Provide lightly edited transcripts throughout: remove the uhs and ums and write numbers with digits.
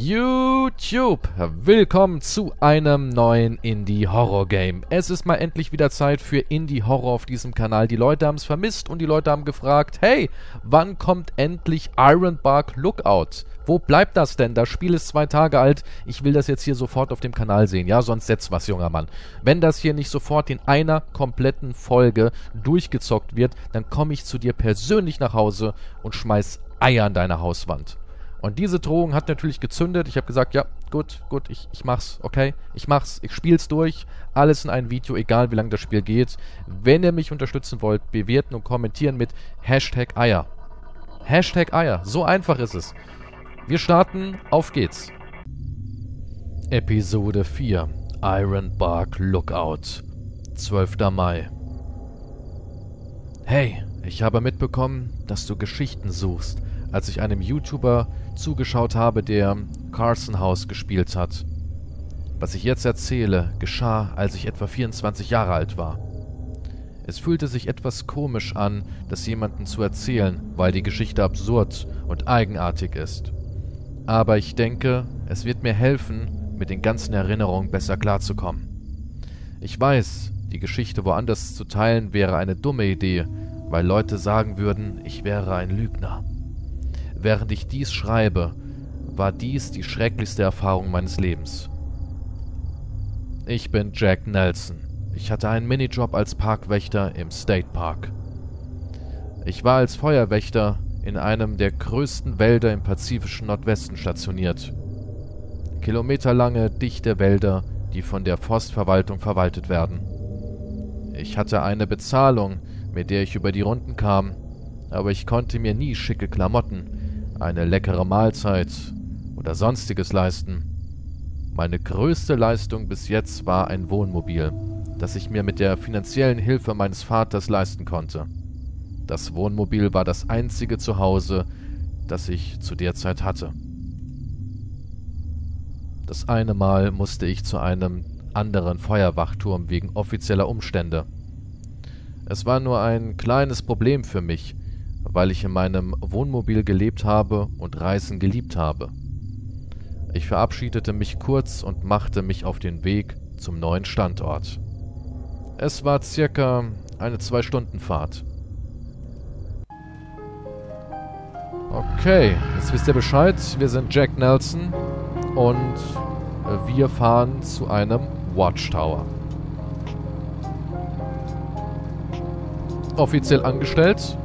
YouTube, willkommen zu einem neuen Indie-Horror-Game. Es ist mal endlich wieder Zeit für Indie-Horror auf diesem Kanal. Die Leute haben es vermisst und die Leute haben gefragt, hey, wann kommt endlich Ironbark Lookout? Wo bleibt das denn? Das Spiel ist 2 Tage alt. Ich will das jetzt hier sofort auf dem Kanal sehen. Ja, sonst setzt was, junger Mann. Wenn das hier nicht sofort in einer kompletten Folge durchgezockt wird, dann komme ich zu dir persönlich nach Hause und schmeiß Eier an deine Hauswand. Und diese Drohung hat natürlich gezündet. Ich habe gesagt, ja, gut, ich mach's, okay? Ich mach's, ich spiel's durch. Alles in ein Video, egal wie lange das Spiel geht. Wenn ihr mich unterstützen wollt, bewerten und kommentieren mit #Eier. #Eier, so einfach ist es. Wir starten, auf geht's. Episode 4, Ironbark Lookout, 12. Mai. Hey, ich habe mitbekommen, dass du Geschichten suchst, als ich einem YouTuber zugeschaut habe, der Carson House gespielt hat. Was ich jetzt erzähle, geschah, als ich etwa 24 Jahre alt war. Es fühlte sich etwas komisch an, das jemandem zu erzählen, weil die Geschichte absurd und eigenartig ist. Aber ich denke, es wird mir helfen, mit den ganzen Erinnerungen besser klarzukommen. Ich weiß, die Geschichte woanders zu teilen wäre eine dumme Idee, weil Leute sagen würden, ich wäre ein Lügner. Während ich dies schreibe, war dies die schrecklichste Erfahrung meines Lebens. Ich bin Jack Nelson. Ich hatte einen Minijob als Parkwächter im State Park. Ich war als Feuerwächter in einem der größten Wälder im pazifischen Nordwesten stationiert. Kilometerlange, dichte Wälder, die von der Forstverwaltung verwaltet werden. Ich hatte eine Bezahlung, mit der ich über die Runden kam, aber ich konnte mir nie schicke Klamotten, eine leckere Mahlzeit oder sonstiges leisten. Meine größte Leistung bis jetzt war ein Wohnmobil, das ich mir mit der finanziellen Hilfe meines Vaters leisten konnte. Das Wohnmobil war das einzige Zuhause, das ich zu der Zeit hatte. Das eine Mal musste ich zu einem anderen Feuerwachturm wegen offizieller Umstände. Es war nur ein kleines Problem für mich, weil ich in meinem Wohnmobil gelebt habe und Reisen geliebt habe. Ich verabschiedete mich kurz und machte mich auf den Weg zum neuen Standort. Es war circa eine 2-Stunden-Fahrt. Okay, jetzt wisst ihr Bescheid. Wir sind Jack Nelson und wir fahren zu einem Watchtower. Offiziell angestellt.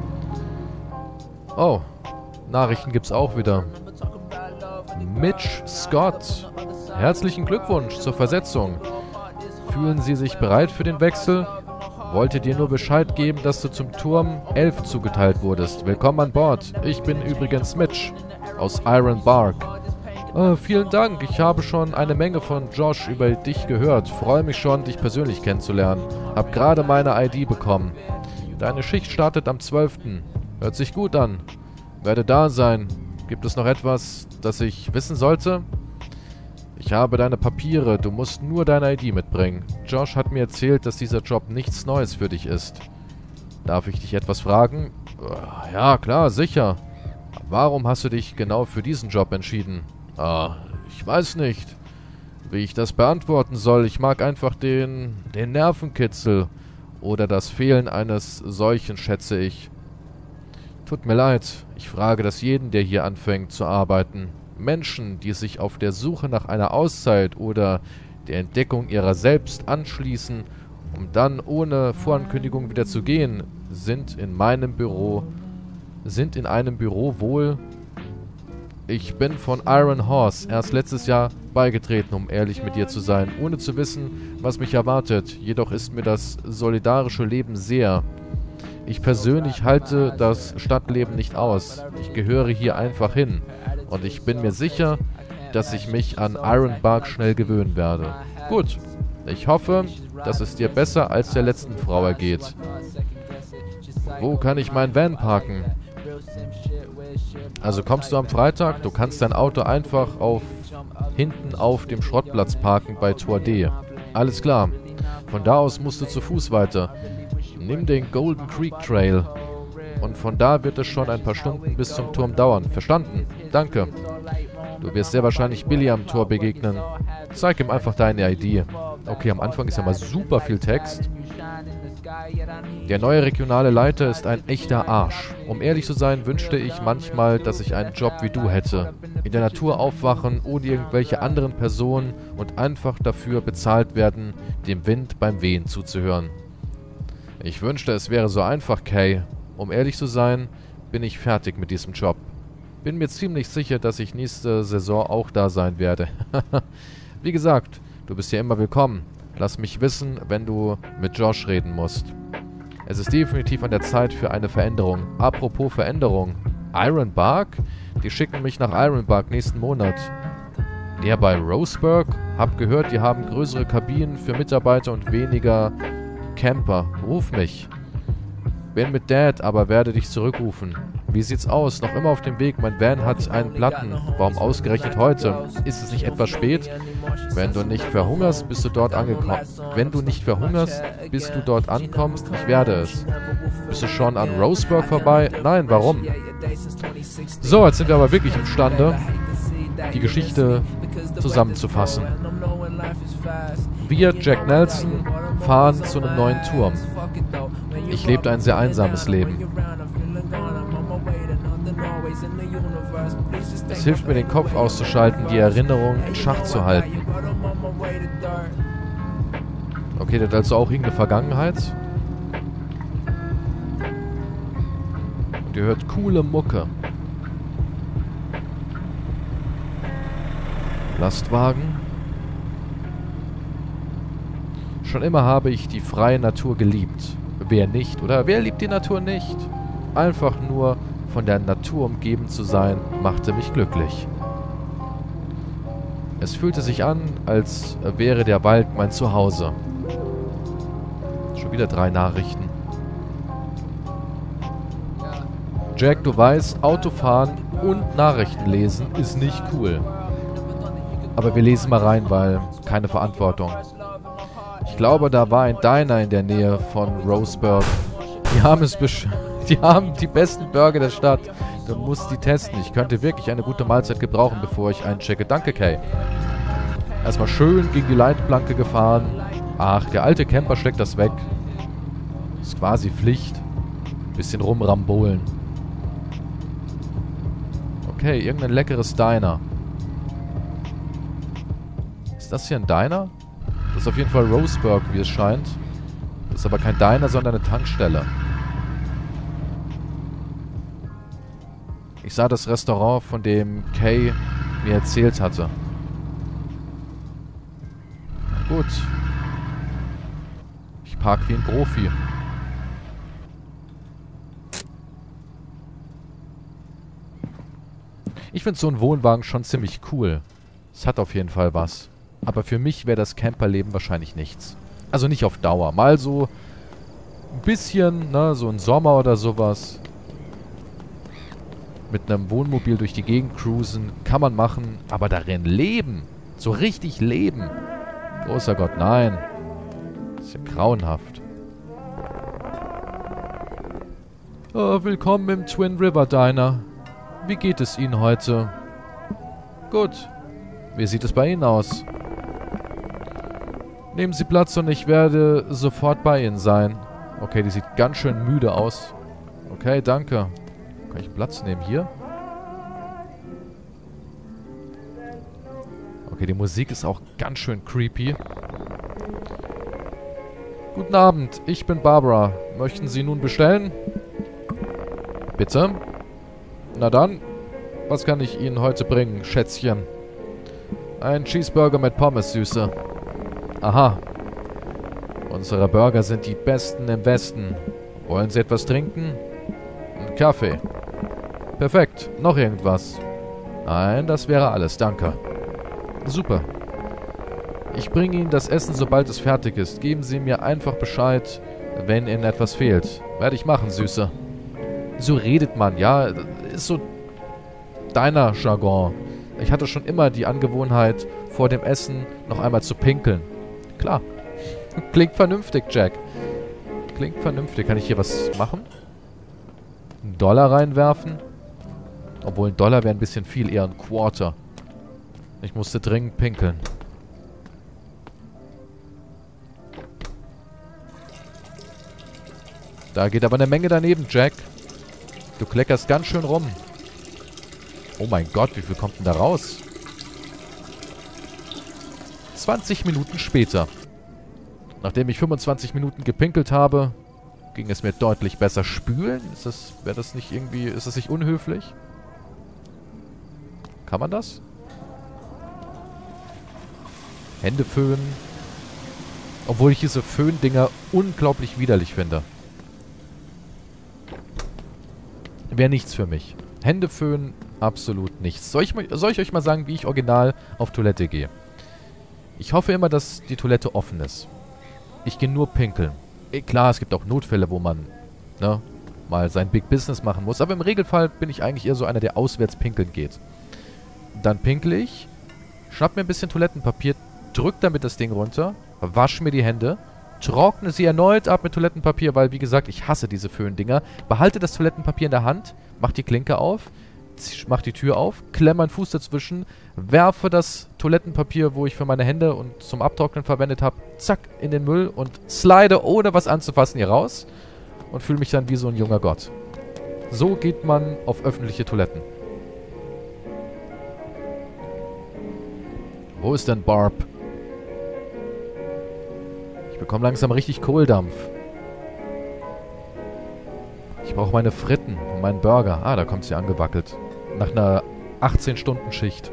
Oh, Nachrichten gibt's auch wieder. Mitch Scott, herzlichen Glückwunsch zur Versetzung. Fühlen Sie sich bereit für den Wechsel? Wollte dir nur Bescheid geben, dass du zum Turm 11 zugeteilt wurdest. Willkommen an Bord. Ich bin übrigens Mitch aus Ironbark. Vielen Dank. Ich habe schon eine Menge von Josh über dich gehört. Freue mich schon, dich persönlich kennenzulernen. Hab gerade meine ID bekommen. Deine Schicht startet am 12. Hört sich gut an. Werde da sein. Gibt es noch etwas, das ich wissen sollte? Ich habe deine Papiere, du musst nur deine ID mitbringen. Josh hat mir erzählt, dass dieser Job nichts Neues für dich ist. Darf ich dich etwas fragen? Ja, klar, sicher. Warum hast du dich genau für diesen Job entschieden? Ich weiß nicht, wie ich das beantworten soll. Ich mag einfach den Nervenkitzel oder das Fehlen eines solchen, schätze ich. Tut mir leid, ich frage das jeden, der hier anfängt zu arbeiten. Menschen, die sich auf der Suche nach einer Auszeit oder der Entdeckung ihrer selbst anschließen, um dann ohne Vorankündigung wieder zu gehen, sind in einem Büro wohl. Ich bin von Iron Horse erst letztes Jahr beigetreten, um ehrlich mit dir zu sein, ohne zu wissen, was mich erwartet. Jedoch ist mir das solidarische Leben sehr. Ich persönlich halte das Stadtleben nicht aus. Ich gehöre hier einfach hin. Und ich bin mir sicher, dass ich mich an Ironbark schnell gewöhnen werde. Gut, ich hoffe, dass es dir besser als der letzten Frau ergeht. Wo kann ich mein Van parken? Also kommst du am Freitag, du kannst dein Auto einfach hinten auf dem Schrottplatz parken bei Tor D. Alles klar. Von da aus musst du zu Fuß weiter. Nimm den Golden Creek Trail. Und von da wird es schon ein paar Stunden bis zum Turm dauern. Verstanden? Danke. Du wirst sehr wahrscheinlich Billy am Tor begegnen. Zeig ihm einfach deine ID. Okay, am Anfang ist ja mal super viel Text. Der neue regionale Leiter ist ein echter Arsch. Um ehrlich zu sein, wünschte ich manchmal, dass ich einen Job wie du hätte. In der Natur aufwachen, ohne irgendwelche anderen Personen und einfach dafür bezahlt werden, dem Wind beim Wehen zuzuhören. Ich wünschte, es wäre so einfach, Kay. Um ehrlich zu sein, bin ich fertig mit diesem Job. Bin mir ziemlich sicher, dass ich nächste Saison auch da sein werde. Wie gesagt, du bist ja immer willkommen. Lass mich wissen, wenn du mit Josh reden musst. Es ist definitiv an der Zeit für eine Veränderung. Apropos Veränderung. Ironbark? Die schicken mich nach Ironbark nächsten Monat. Der bei Roseburg? Hab gehört, die haben größere Kabinen für Mitarbeiter und weniger Camper. Ruf mich. Bin mit Dad, aber werde dich zurückrufen. Wie sieht's aus? Noch immer auf dem Weg. Mein Van hat einen Platten. Warum ausgerechnet heute? Ist es nicht etwas spät? Wenn du nicht verhungerst, bist du dort angekommen. Wenn du nicht verhungerst, bis du dort ankommst, ich werde es. Bist du schon an Roseburg vorbei? Nein, warum? So, jetzt sind wir aber wirklich imstande, die Geschichte zusammenzufassen. Wir, Jack Nelson, fahren zu einem neuen Turm. Ich lebte ein sehr einsames Leben. Es hilft mir, den Kopf auszuschalten, die Erinnerung in Schach zu halten. Okay, der hat also auch irgendeine Vergangenheit. Und ihr hört coole Mucke. Lastwagen. Schon immer habe ich die freie Natur geliebt. Wer nicht? Oder wer liebt die Natur nicht? Einfach nur von der Natur umgeben zu sein, machte mich glücklich. Es fühlte sich an, als wäre der Wald mein Zuhause. Schon wieder 3 Nachrichten. Jack, du weißt, Autofahren und Nachrichten lesen ist nicht cool. Aber wir lesen mal rein, weil keine Verantwortung. Ich glaube, da war ein Diner in der Nähe von Roseburg. Die haben die besten Burger der Stadt. Du musst die testen. Ich könnte wirklich eine gute Mahlzeit gebrauchen, bevor ich einchecke. Danke, Kay. Erstmal schön gegen die Leitplanke gefahren. Ach, der alte Camper steckt das weg. Ist quasi Pflicht. Bisschen rumrambolen. Okay, irgendein leckeres Diner. Ist das hier ein Diner? Das ist auf jeden Fall Roseburg, wie es scheint. Das ist aber kein Diner, sondern eine Tankstelle. Ich sah das Restaurant, von dem Kay mir erzählt hatte. Gut. Ich park wie ein Profi. Ich finde so ein Wohnwagen schon ziemlich cool. Es hat auf jeden Fall was. Aber für mich wäre das Camperleben wahrscheinlich nichts. Also nicht auf Dauer. Mal so ein bisschen, ne, so ein Sommer oder sowas. Mit einem Wohnmobil durch die Gegend cruisen. Kann man machen, aber darin leben. So richtig leben. Großer Gott, nein. Das ist ja grauenhaft. Oh, willkommen im Twin River Diner. Wie geht es Ihnen heute? Gut. Wie sieht es bei Ihnen aus? Nehmen Sie Platz und ich werde sofort bei Ihnen sein. Okay, die sieht ganz schön müde aus. Okay, danke. Kann ich Platz nehmen hier? Okay, die Musik ist auch ganz schön creepy. Guten Abend, ich bin Barbara. Möchten Sie nun bestellen? Bitte? Na dann, was kann ich Ihnen heute bringen, Schätzchen? Ein Cheeseburger mit Pommes, Süße. Aha. Unsere Burger sind die besten im Westen. Wollen Sie etwas trinken? Ein Kaffee. Perfekt. Noch irgendwas? Nein, das wäre alles. Danke. Super. Ich bringe Ihnen das Essen, sobald es fertig ist. Geben Sie mir einfach Bescheid, wenn Ihnen etwas fehlt. Werde ich machen, Süße. So redet man, ja. Ist so deiner Jargon. Ich hatte schon immer die Angewohnheit, vor dem Essen noch einmal zu pinkeln. Klar. Klingt vernünftig, Jack. Klingt vernünftig. Kann ich hier was machen? $1 reinwerfen? Obwohl $1 wäre ein bisschen viel, eher ein Quarter. Ich musste dringend pinkeln. Da geht aber eine Menge daneben, Jack. Du kleckerst ganz schön rum. Oh mein Gott, wie viel kommt denn da raus? 20 Minuten später. Nachdem ich 25 Minuten gepinkelt habe, ging es mir deutlich besser. Spülen? Ist das nicht unhöflich? Kann man das? Hände föhnen. Obwohl ich diese Föhndinger unglaublich widerlich finde. Wäre nichts für mich. Hände föhnen, absolut nichts. Soll ich euch mal sagen, wie ich original auf Toilette gehe? Ich hoffe immer, dass die Toilette offen ist. Ich gehe nur pinkeln. Klar, es gibt auch Notfälle, wo man mal sein Big Business machen muss. Aber im Regelfall bin ich eigentlich eher so einer, der auswärts pinkeln geht. Dann pinkel ich, schnapp mir ein bisschen Toilettenpapier, drück damit das Ding runter, wasche mir die Hände, trockne sie erneut ab mit Toilettenpapier, weil, wie gesagt, ich hasse diese Föhndinger. Behalte das Toilettenpapier in der Hand, mach die Klinke auf, mach die Tür auf, klemm meinen Fuß dazwischen, werfe das Toilettenpapier, wo ich für meine Hände und zum Abtrocknen verwendet habe, zack, in den Müll und slide, ohne was anzufassen, hier raus und fühle mich dann wie so ein junger Gott. So geht man auf öffentliche Toiletten. Wo ist denn Barb? Ich bekomme langsam richtig Kohldampf. Ich brauche meine Fritten und meinen Burger. Ah, da kommt sie angewackelt. Nach einer 18-Stunden-Schicht.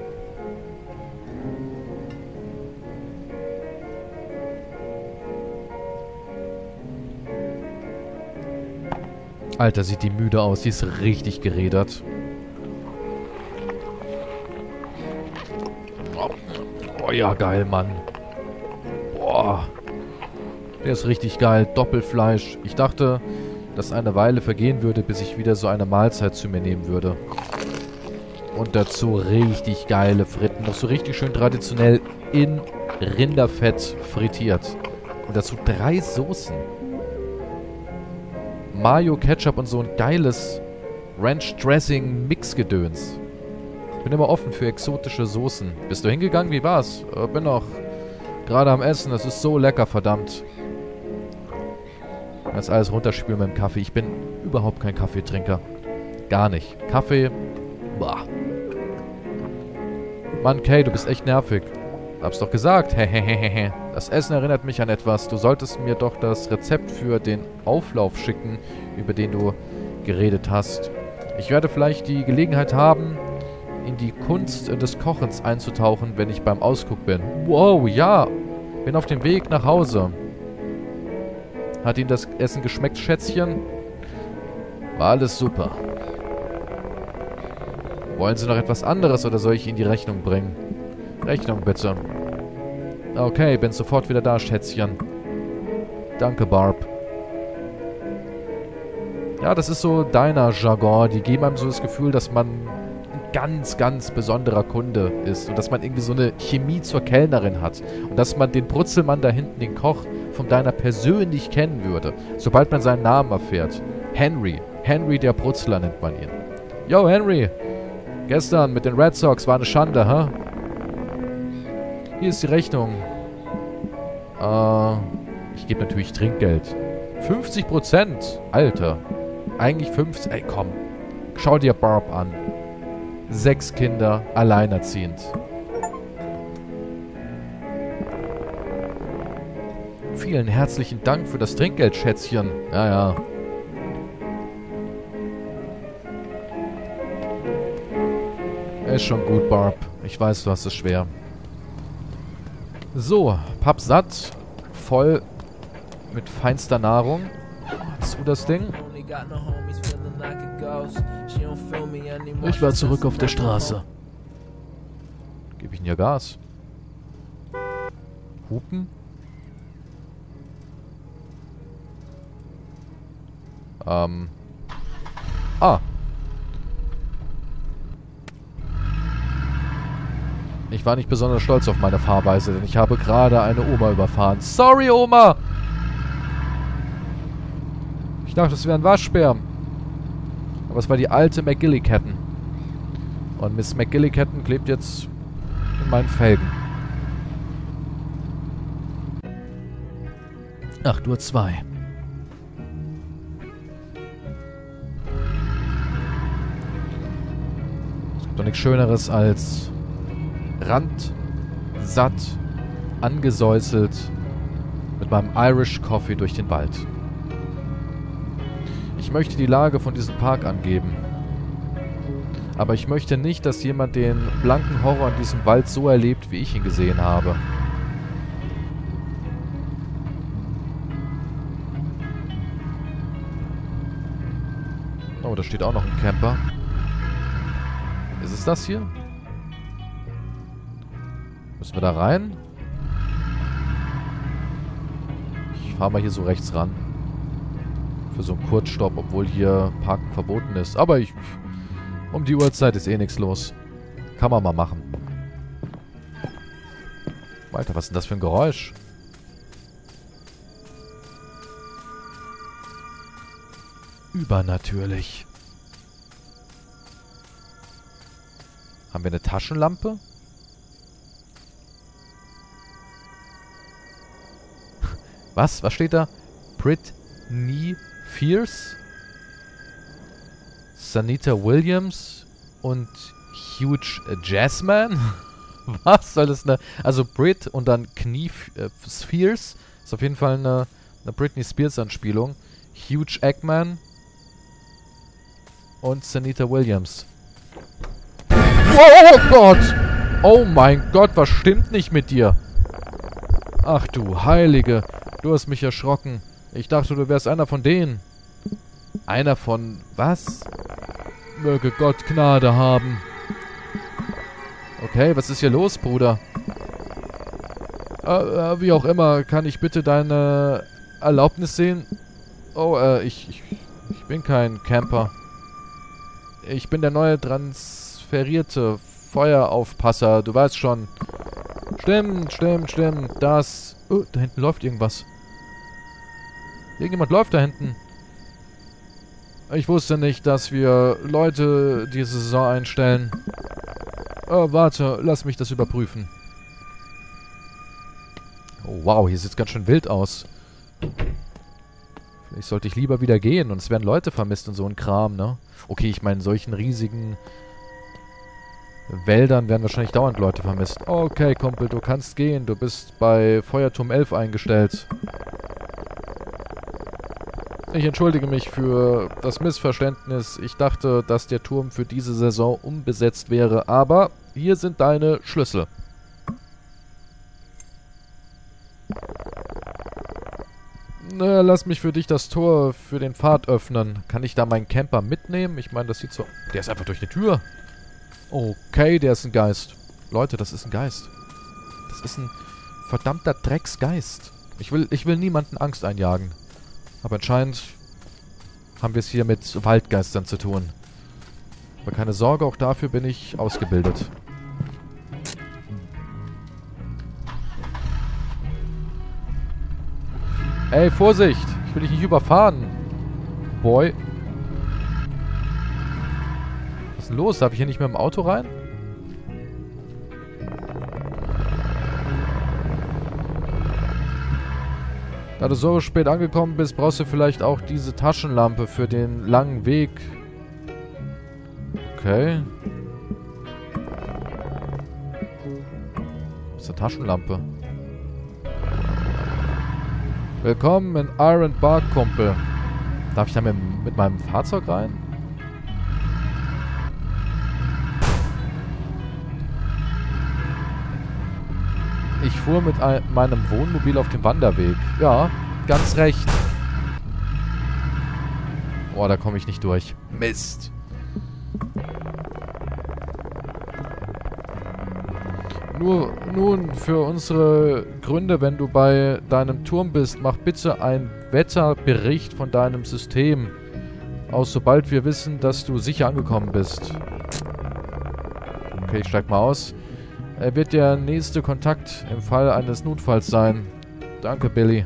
Alter, sieht die müde aus. Die ist richtig gerädert. Oh ja, geil, Mann. Boah. Der ist richtig geil. Doppelfleisch. Ich dachte, dass eine Weile vergehen würde, bis ich wieder so eine Mahlzeit zu mir nehmen würde. Und dazu richtig geile Fritten. Noch so richtig schön traditionell in Rinderfett frittiert. Und dazu 3 Soßen. Mayo, Ketchup und so ein geiles Ranch-Dressing-Mix-Gedöns. Ich bin immer offen für exotische Soßen. Bist du hingegangen? Wie war's? Bin noch gerade am Essen. Das ist so lecker, verdammt. Das alles runterspülen mit dem Kaffee. Ich bin überhaupt kein Kaffeetrinker. Gar nicht. Kaffee, boah. Mann, Kay, du bist echt nervig. Hab's doch gesagt. Hehehehe. Das Essen erinnert mich an etwas. Du solltest mir doch das Rezept für den Auflauf schicken, über den du geredet hast. Ich werde vielleicht die Gelegenheit haben, in die Kunst des Kochens einzutauchen, wenn ich beim Ausguck bin. Wow, ja. Bin auf dem Weg nach Hause. Hat Ihnen das Essen geschmeckt, Schätzchen? War alles super. Wollen Sie noch etwas anderes oder soll ich Ihnen die Rechnung bringen? Rechnung bitte. Okay, bin sofort wieder da, Schätzchen. Danke, Barb. Ja, das ist so deiner Jargon. Die geben einem so das Gefühl, dass man ein ganz, ganz besonderer Kunde ist. Und dass man irgendwie so eine Chemie zur Kellnerin hat. Und dass man den Brutzelmann da hinten, den Koch, von deiner persönlich kennen würde. Sobald man seinen Namen erfährt. Henry. Henry der Brutzler nennt man ihn. Yo, Henry. Gestern mit den Red Sox war eine Schande, hä? Hier ist die Rechnung. Ich gebe natürlich Trinkgeld. 50%? Alter. Eigentlich 50. Ey, komm. Schau dir Barb an. 6 Kinder, alleinerziehend. Vielen herzlichen Dank für das Trinkgeld, Schätzchen. Ja, ja. Ist schon gut, Barb. Ich weiß, du hast es schwer. So, pappsatt. Voll mit feinster Nahrung. Hast du das Ding? Ich war zurück auf der Straße. Gebe ich denn ja Gas? Hupen? Ich war nicht besonders stolz auf meine Fahrweise, denn ich habe gerade eine Oma überfahren. Sorry, Oma! Ich dachte, es wäre ein Waschbär. Aber es war die alte McGillicuddy. Und Miss McGillicuddy klebt jetzt in meinen Felgen. 8:02 Uhr. Es gibt doch nichts Schöneres als randsatt, angesäuselt mit meinem Irish Coffee durch den Wald. Ich möchte die Lage von diesem Park angeben. Aber ich möchte nicht, dass jemand den blanken Horror in diesem Wald so erlebt, wie ich ihn gesehen habe. Oh, da steht auch noch ein Camper. Ist es das hier? Müssen wir da rein? Ich fahre mal hier so rechts ran. Für so einen Kurzstopp, obwohl hier Parken verboten ist. Aber um die Uhrzeit ist eh nichts los. Kann man mal machen. Alter, was ist denn das für ein Geräusch? Übernatürlich. Haben wir eine Taschenlampe? Was? Was steht da? Britney Spears? Sanita Williams und Huge Jazzman? Was soll das? Also Brit und dann Knie Spears. Ist auf jeden Fall eine Britney Spears Anspielung. Huge Eggman und Sanita Williams. Oh Gott! Oh mein Gott, was stimmt nicht mit dir? Ach du Heilige, du hast mich erschrocken. Ich dachte, du wärst einer von denen. Einer von was? Möge Gott Gnade haben. Okay, was ist hier los, Bruder? Wie auch immer, kann ich bitte deine Erlaubnis sehen? Oh, ich bin kein Camper. Ich bin der neue transferierte Feueraufpasser, du weißt schon. Stimmt. Das... Oh, da hinten läuft irgendwas. Irgendjemand läuft da hinten. Ich wusste nicht, dass wir Leute diese Saison einstellen. Oh, warte, lass mich das überprüfen. Oh, wow, hier sieht's ganz schön wild aus. Vielleicht sollte ich lieber wieder gehen und es werden Leute vermisst und so ein Kram, ne? Okay, ich meine, in solchen riesigen Wäldern werden wahrscheinlich dauernd Leute vermisst. Okay, Kumpel, du kannst gehen. Du bist bei Feuerturm 11 eingestellt. Ich entschuldige mich für das Missverständnis. Ich dachte, dass der Turm für diese Saison unbesetzt wäre, aber hier sind deine Schlüssel. Na, lass mich für dich das Tor für den Pfad öffnen. Kann ich da meinen Camper mitnehmen? Ich meine, das sieht so... Der ist einfach durch eine Tür. Okay, der ist ein Geist. Leute, das ist ein Geist. Das ist ein verdammter Drecksgeist. Ich will niemanden Angst einjagen. Aber anscheinend haben wir es hier mit Waldgeistern zu tun. Aber keine Sorge, auch dafür bin ich ausgebildet. Ey, Vorsicht! Ich will dich nicht überfahren. Boy. Was ist denn los? Darf ich hier nicht mehr im Auto rein? Da du so spät angekommen bist, brauchst du vielleicht auch diese Taschenlampe für den langen Weg. Okay. Was ist eine Taschenlampe? Willkommen in Iron Bark, Kumpel. Darf ich da mit meinem Fahrzeug rein? Ich fuhr mit meinem Wohnmobil auf dem Wanderweg. Ja, ganz recht. Boah, da komme ich nicht durch. Mist. Nun, für unsere Gründe, wenn du bei deinem Turm bist, mach bitte einen Wetterbericht von deinem System aus, sobald wir wissen, dass du sicher angekommen bist. Okay, ich steig mal aus. Er wird der nächste Kontakt im Fall eines Notfalls sein. Danke, Billy.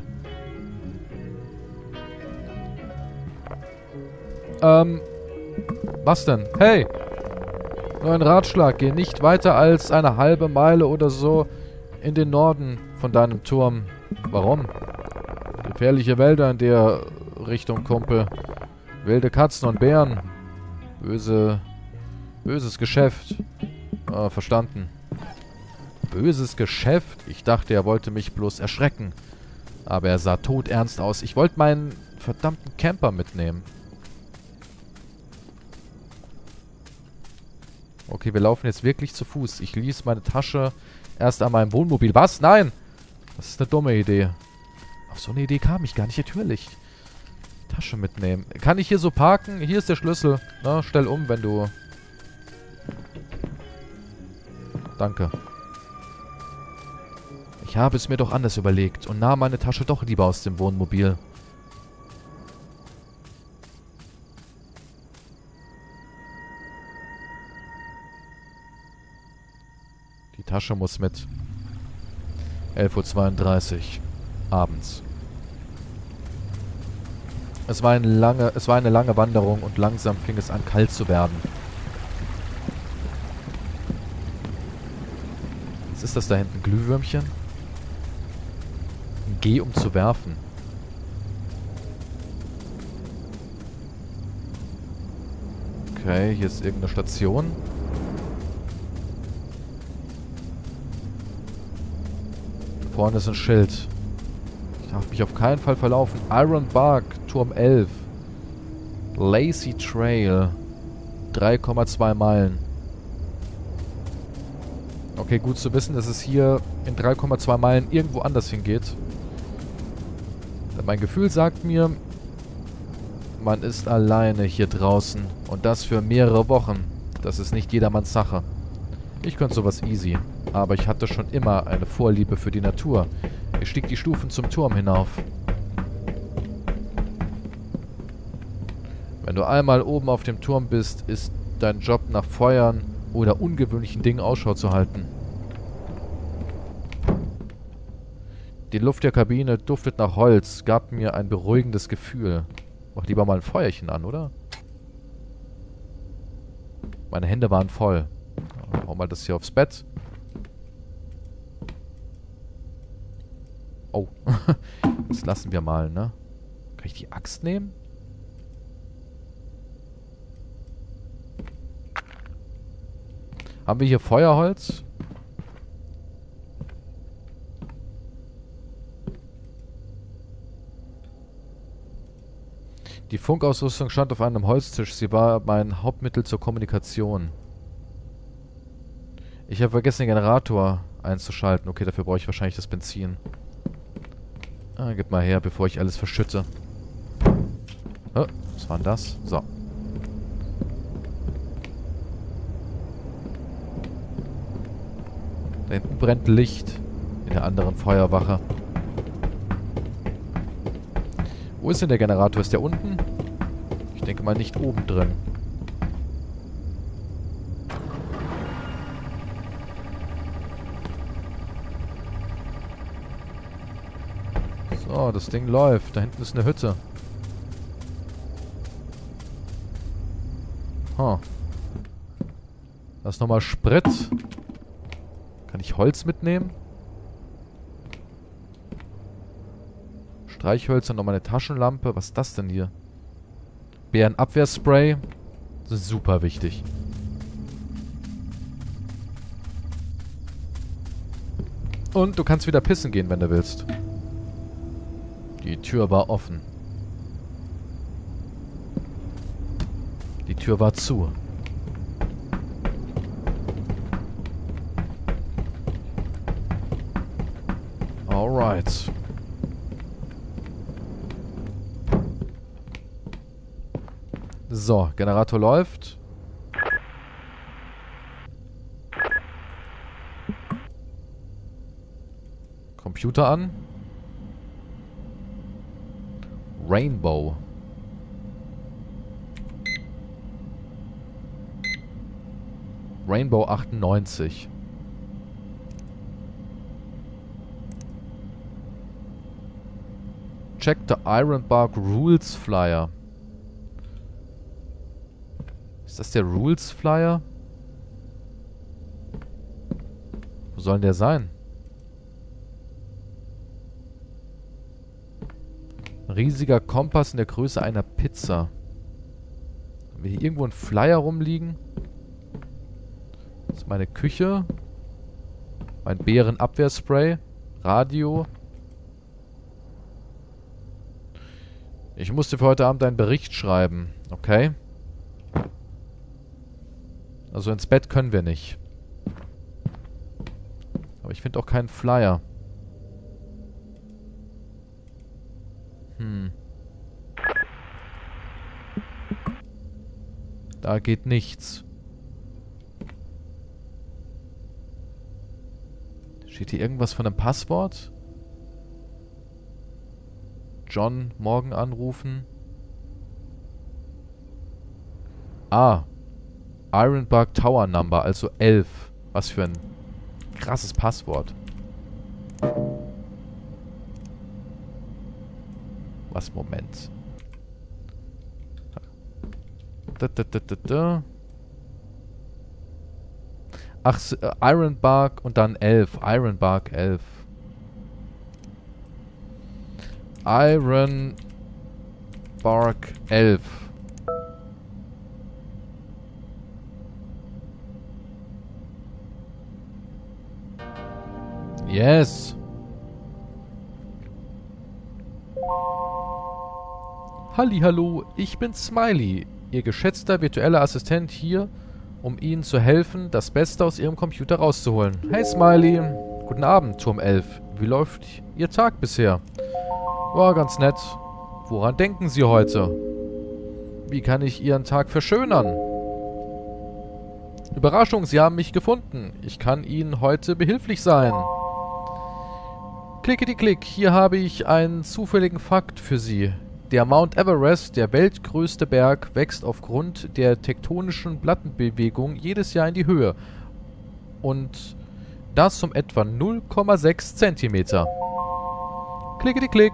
Was denn? Hey! Nur ein Ratschlag, geh nicht weiter als eine halbe Meile oder so in den Norden von deinem Turm. Warum? Gefährliche Wälder in der Richtung, Kumpel. Wilde Katzen und Bären. Böses Geschäft. Ah, verstanden. Böses Geschäft? Ich dachte, er wollte mich bloß erschrecken. Aber er sah todernst aus. Ich wollte meinen verdammten Camper mitnehmen. Okay, wir laufen jetzt wirklich zu Fuß. Ich ließ meine Tasche erst an meinem Wohnmobil. Was? Nein! Das ist eine dumme Idee. Auf so eine Idee kam ich gar nicht. Natürlich. Tasche mitnehmen. Kann ich hier so parken? Hier ist der Schlüssel. Na, stell um, wenn du... Danke. Ich habe es mir doch anders überlegt und nahm meine Tasche doch lieber aus dem Wohnmobil. Die Tasche muss mit. 11:32 Uhr abends. Es war eine lange Wanderung und langsam fing es an, kalt zu werden. Was ist das da hinten? Glühwürmchen? Ein G, um zu werfen. Okay, hier ist irgendeine Station. Vorne ist ein Schild. Ich darf mich auf keinen Fall verlaufen. Iron Bark, Turm 11. Lazy Trail. 3,2 Meilen. Okay, gut zu wissen, dass es hier in 3,2 Meilen irgendwo anders hingeht. Denn mein Gefühl sagt mir, man ist alleine hier draußen. Und das für mehrere Wochen. Das ist nicht jedermanns Sache. Ich könnte sowas easy. Aber ich hatte schon immer eine Vorliebe für die Natur. Ich stieg die Stufen zum Turm hinauf. Wenn du einmal oben auf dem Turm bist, ist dein Job nach Feuern oder ungewöhnlichen Dingen Ausschau zu halten. Die Luft der Kabine duftet nach Holz, gab mir ein beruhigendes Gefühl. Mach lieber mal ein Feuerchen an, oder? Meine Hände waren voll. Hau mal das hier aufs Bett. Oh. Das lassen wir mal, ne? Kann ich die Axt nehmen? Haben wir hier Feuerholz? Die Funkausrüstung stand auf einem Holztisch. Sie war mein Hauptmittel zur Kommunikation. Ich habe vergessen, den Generator einzuschalten. Okay, dafür brauche ich wahrscheinlich das Benzin. Ah, gib mal her, bevor ich alles verschütte. Oh, was war denn das? So. Da hinten brennt Licht in der anderen Feuerwache. Wo ist denn der Generator? Ist der unten? Ich denke mal nicht oben drin. So, das Ding läuft. Da hinten ist eine Hütte. Huh. Da ist nochmal Sprit. Kann ich Holz mitnehmen? Streichhölzer, nochmal eine Taschenlampe. Was ist das denn hier? Bärenabwehrspray. Das ist super wichtig. Und du kannst wieder pissen gehen, wenn du willst. Die Tür war offen. Die Tür war zu. Alright. So, Generator läuft. Computer an. Rainbow. Rainbow 98. Check the Iron Bark Rules Flyer. Ist das der Rules Flyer? soll denn der sein? Ein riesiger Kompass in der Größe einer Pizza. Haben wir hier irgendwo einen Flyer rumliegen? Das ist meine Küche. Mein Bärenabwehrspray. Radio. Ich musste für heute Abend einen Bericht schreiben. Okay. Also ins Bett können wir nicht. Aber ich finde auch keinen Flyer. Da geht nichts. Steht hier irgendwas von einem Passwort? John morgen anrufen. Ah. Ironbark Tower Number, also 11. Was für ein krasses Passwort. Was, Moment. Ach, Ironbark und dann 11. Ironbark 11. Ironbark 11. Yes. Hallihallo, ich bin Smiley, Ihr geschätzter virtueller Assistent hier, um Ihnen zu helfen, das Beste aus Ihrem Computer rauszuholen. Hey Smiley, guten Abend, Turm 11. Wie läuft Ihr Tag bisher? War ganz nett. Woran denken Sie heute? Wie kann ich Ihren Tag verschönern? Überraschung, Sie haben mich gefunden. Ich kann Ihnen heute behilflich sein. Klickety-klick, hier habe ich einen zufälligen Fakt für Sie. Der Mount Everest, der weltgrößte Berg, wächst aufgrund der tektonischen Plattenbewegung jedes Jahr in die Höhe. Und das um etwa 0,6 Zentimeter. Klickety-klick.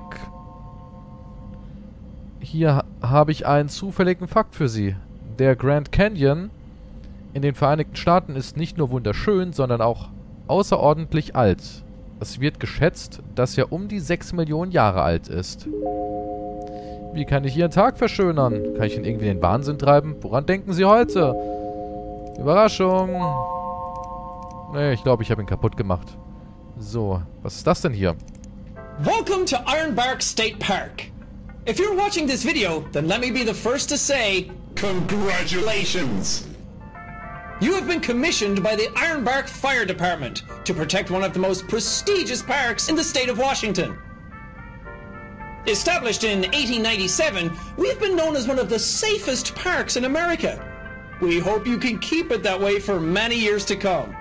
Hier habe ich einen zufälligen Fakt für Sie. Der Grand Canyon in den Vereinigten Staaten ist nicht nur wunderschön, sondern auch außerordentlich alt. Es wird geschätzt, dass er um die 6 Millionen Jahre alt ist. Wie kann ich Ihren Tag verschönern? Kann ich ihn irgendwie in den Wahnsinn treiben? Woran denken Sie heute? Überraschung. Nee, ich glaube, ich habe ihn kaputt gemacht. So, was ist das denn hier? Welcome to Ironbark State Park. If you're watching this video, then let me be the first to say, congratulations! You have been commissioned by the Ironbark Fire Department to protect one of the most prestigious parks in the state of Washington. Established in 1897, we've been known as one of the safest parks in America. We hope you can keep it that way for many years to come.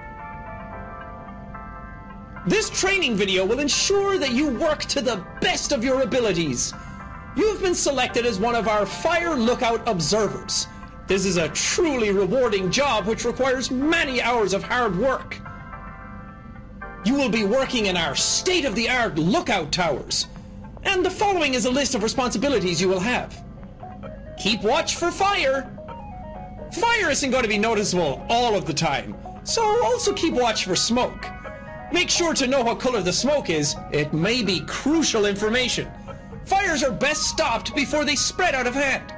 This training video will ensure that you work to the best of your abilities. You have been selected as one of our Fire Lookout Observers. This is a truly rewarding job which requires many hours of hard work. You will be working in our state-of-the-art lookout towers. And the following is a list of responsibilities you will have. Keep watch for fire. Fire isn't going to be noticeable all of the time, so also keep watch for smoke. Make sure to know what color the smoke is. It may be crucial information. Fires are best stopped before they spread out of hand.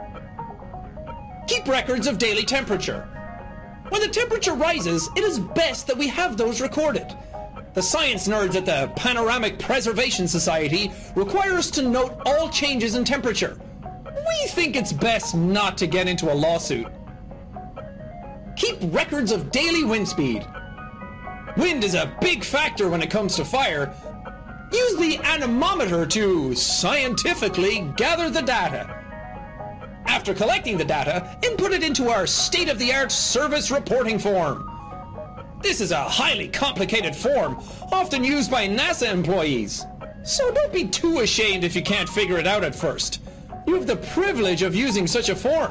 Keep records of daily temperature. When the temperature rises, it is best that we have those recorded. The science nerds at the Panoramic Preservation Society require us to note all changes in temperature. We think it's best not to get into a lawsuit. Keep records of daily wind speed. Wind is a big factor when it comes to fire. Use the anemometer to scientifically gather the data. After collecting the data, input it into our state-of-the-art service reporting form. This is a highly complicated form, often used by NASA employees. So don't be too ashamed if you can't figure it out at first. You have the privilege of using such a form.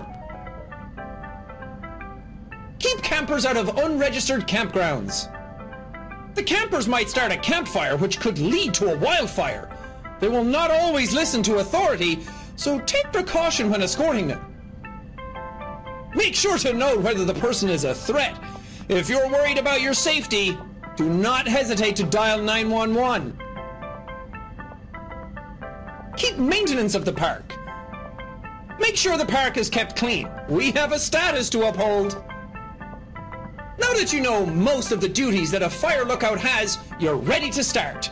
Keep campers out of unregistered campgrounds. The campers might start a campfire which could lead to a wildfire. They will not always listen to authority, so take precaution when escorting them. Make sure to note whether the person is a threat. If you're worried about your safety, do not hesitate to dial 911. Keep maintenance of the park. Make sure the park is kept clean. We have a status to uphold. Now that you know most of the duties that a fire lookout has, you're ready to start.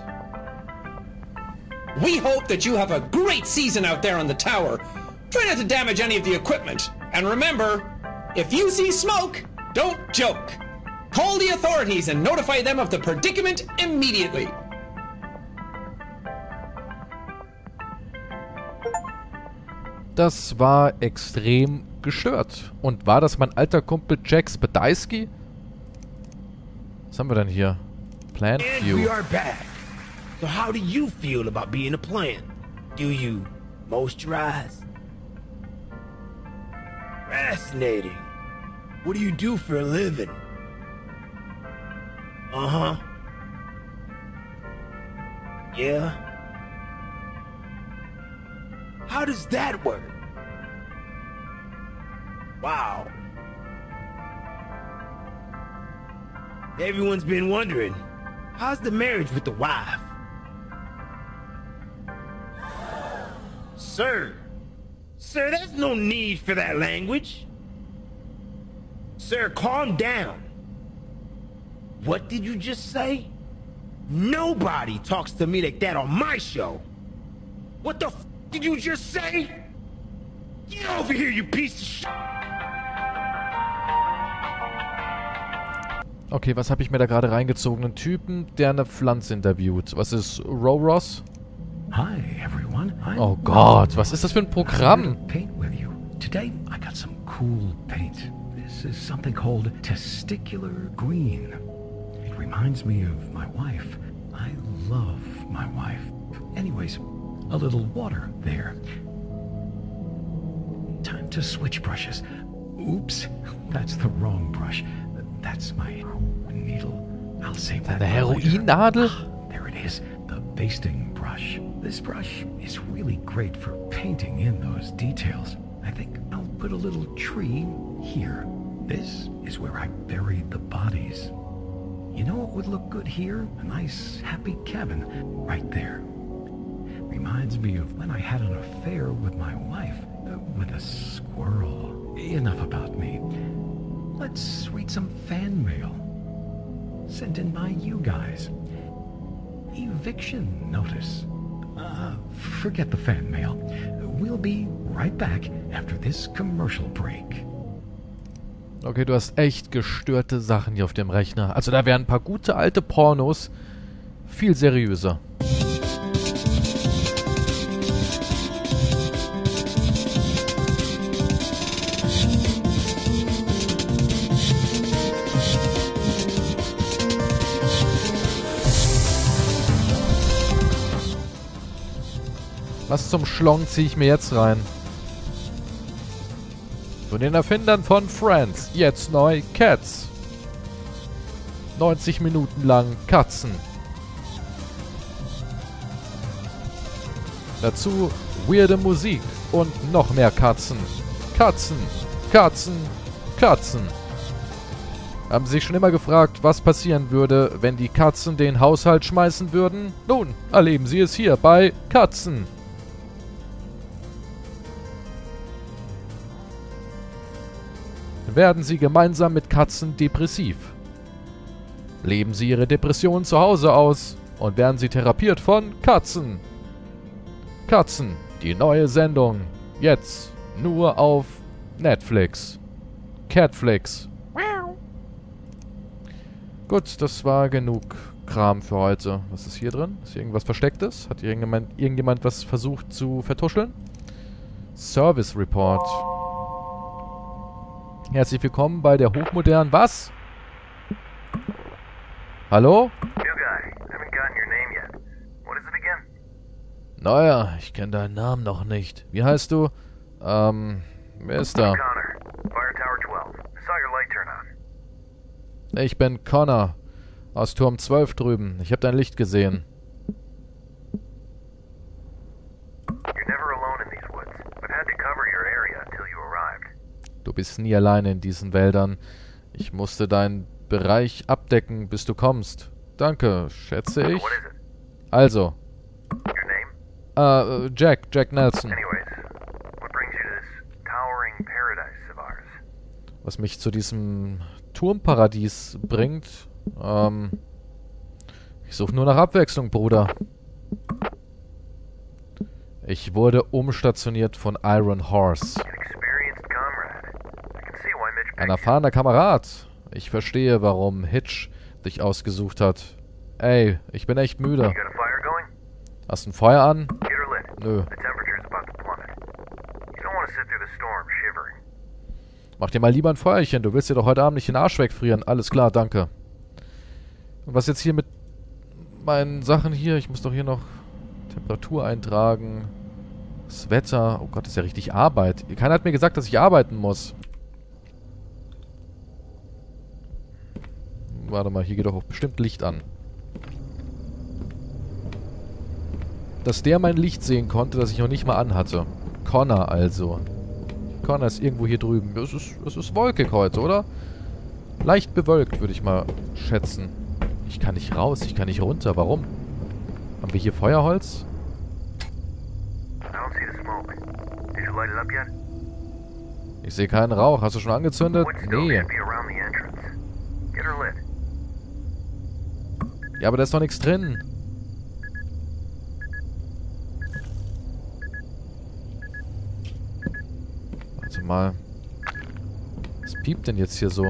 We hope that you have a great season out there on the tower. Try not to damage any of the equipment. And remember, if you see smoke, don't joke. Call the authorities and notify them of the predicament immediately. Das war extrem gestört. Und war das mein alter Kumpel Jack Spadaisky? Was haben wir denn hier? Plant View. And we are back. So how do you feel about being a plant? Do you moisturize? Fascinating. What do you do for a living? Uh-huh. Yeah? How does that work? Wow. Everyone's been wondering, how's the marriage with the wife? Sir, there's no need for that language. Sir, calm down. What did you just say? Nobody talks to me like that on my show. What the f did you just say? Get over here, you piece of shit. Okay, was habe ich mir da gerade reingezogen? Einen Typen, der eine Pflanze interviewt. Was ist Roros? Hi everyone. Oh Gott, was ist das für ein Programm? Paint with you. Today I got some cool paint. This is something called testicular green. It reminds me of my wife. I love my wife. Anyways, a little water there. Time to switch brushes. Oops, that's the wrong brush. That's my needle. I'll save that. Eine Heroinnadel? There it is, the basting brush. This brush is really great for painting in those details. I think I'll put a little tree here. This is where I buried the bodies. You know what would look good here? A nice, happy cabin right there. Reminds me of when I had an affair with my wife, with a squirrel. Enough about me. Let's read some fan mail. Sent in by you guys. Eviction notice. Forget the fan mail. We'll be right back after this commercial break. Okay, du hast echt gestörte Sachen hier auf dem Rechner. Also da wären ein paar gute alte Pornos viel seriöser. Was zum Schlong ziehe ich mir jetzt rein? Von den Erfindern von Friends, jetzt neu Cats. 90 Minuten lang Katzen. Dazu weirde Musik und noch mehr Katzen. Katzen, Katzen, Katzen. Haben Sie sich schon immer gefragt, was passieren würde, wenn die Katzen den Haushalt schmeißen würden? Nun, erleben Sie es hier bei Katzen. Werden Sie gemeinsam mit Katzen depressiv? Leben Sie Ihre Depression zu Hause aus und werden Sie therapiert von Katzen. Katzen, die neue Sendung. Jetzt nur auf Netflix. Catflix. Gut, das war genug Kram für heute. Was ist hier drin? Ist hier irgendwas Verstecktes? Hat hier irgendjemand was versucht zu vertuscheln? Service Report. Herzlich willkommen bei der hochmodernen... Was? Hallo? Naja, ich kenne deinen Namen noch nicht. Wie heißt du? Wer ist da? Ich bin Connor. Aus Turm 12 drüben. Ich habe dein Licht gesehen. Du bist nie alleine in diesen Wäldern. Ich musste deinen Bereich abdecken, bis du kommst. Danke, schätze ich. What is it? Also, Your name? Jack Nelson. Anyways, what brings you to this towering paradise of ours? Was mich zu diesem Turmparadies bringt, ich suche nur nach Abwechslung, Bruder. Ich wurde umstationiert von Iron Horse. An experienced comrade. I can see why Mitch Ein picked you. erfahrener Kamerad. Ich verstehe, warum Hitch dich ausgesucht hat. Ey, ich bin echt müde. You got a fire going? Hast du ein Feuer an? Get her lit. Nö. The temperature's about to plummet. You don't want to sit through the storm shivering. Mach dir mal lieber ein Feuerchen. Du willst dir doch heute Abend nicht den Arsch wegfrieren. Alles klar, danke. Und was jetzt hier mit meinen Sachen hier? Ich muss doch hier noch Temperatur eintragen. Das Wetter. Oh Gott, das ist ja richtig Arbeit. Keiner hat mir gesagt, dass ich arbeiten muss. Warte mal, hier geht doch auch bestimmt Licht an. Dass der mein Licht sehen konnte, das ich noch nicht mal anhatte. Connor also. Connor ist irgendwo hier drüben. Es ist wolkig heute, oder? Leicht bewölkt, würde ich mal schätzen. Ich kann nicht raus, ich kann nicht runter. Warum? Haben wir hier Feuerholz? I don't see the smoke. Did you light it up yet? Ich sehe keinen Rauch. Hast du schon angezündet? Wood stove Nee. should be around the entrance. Get her lit. Ja, aber da ist doch nichts drin. Warte mal. Was piept denn jetzt hier so?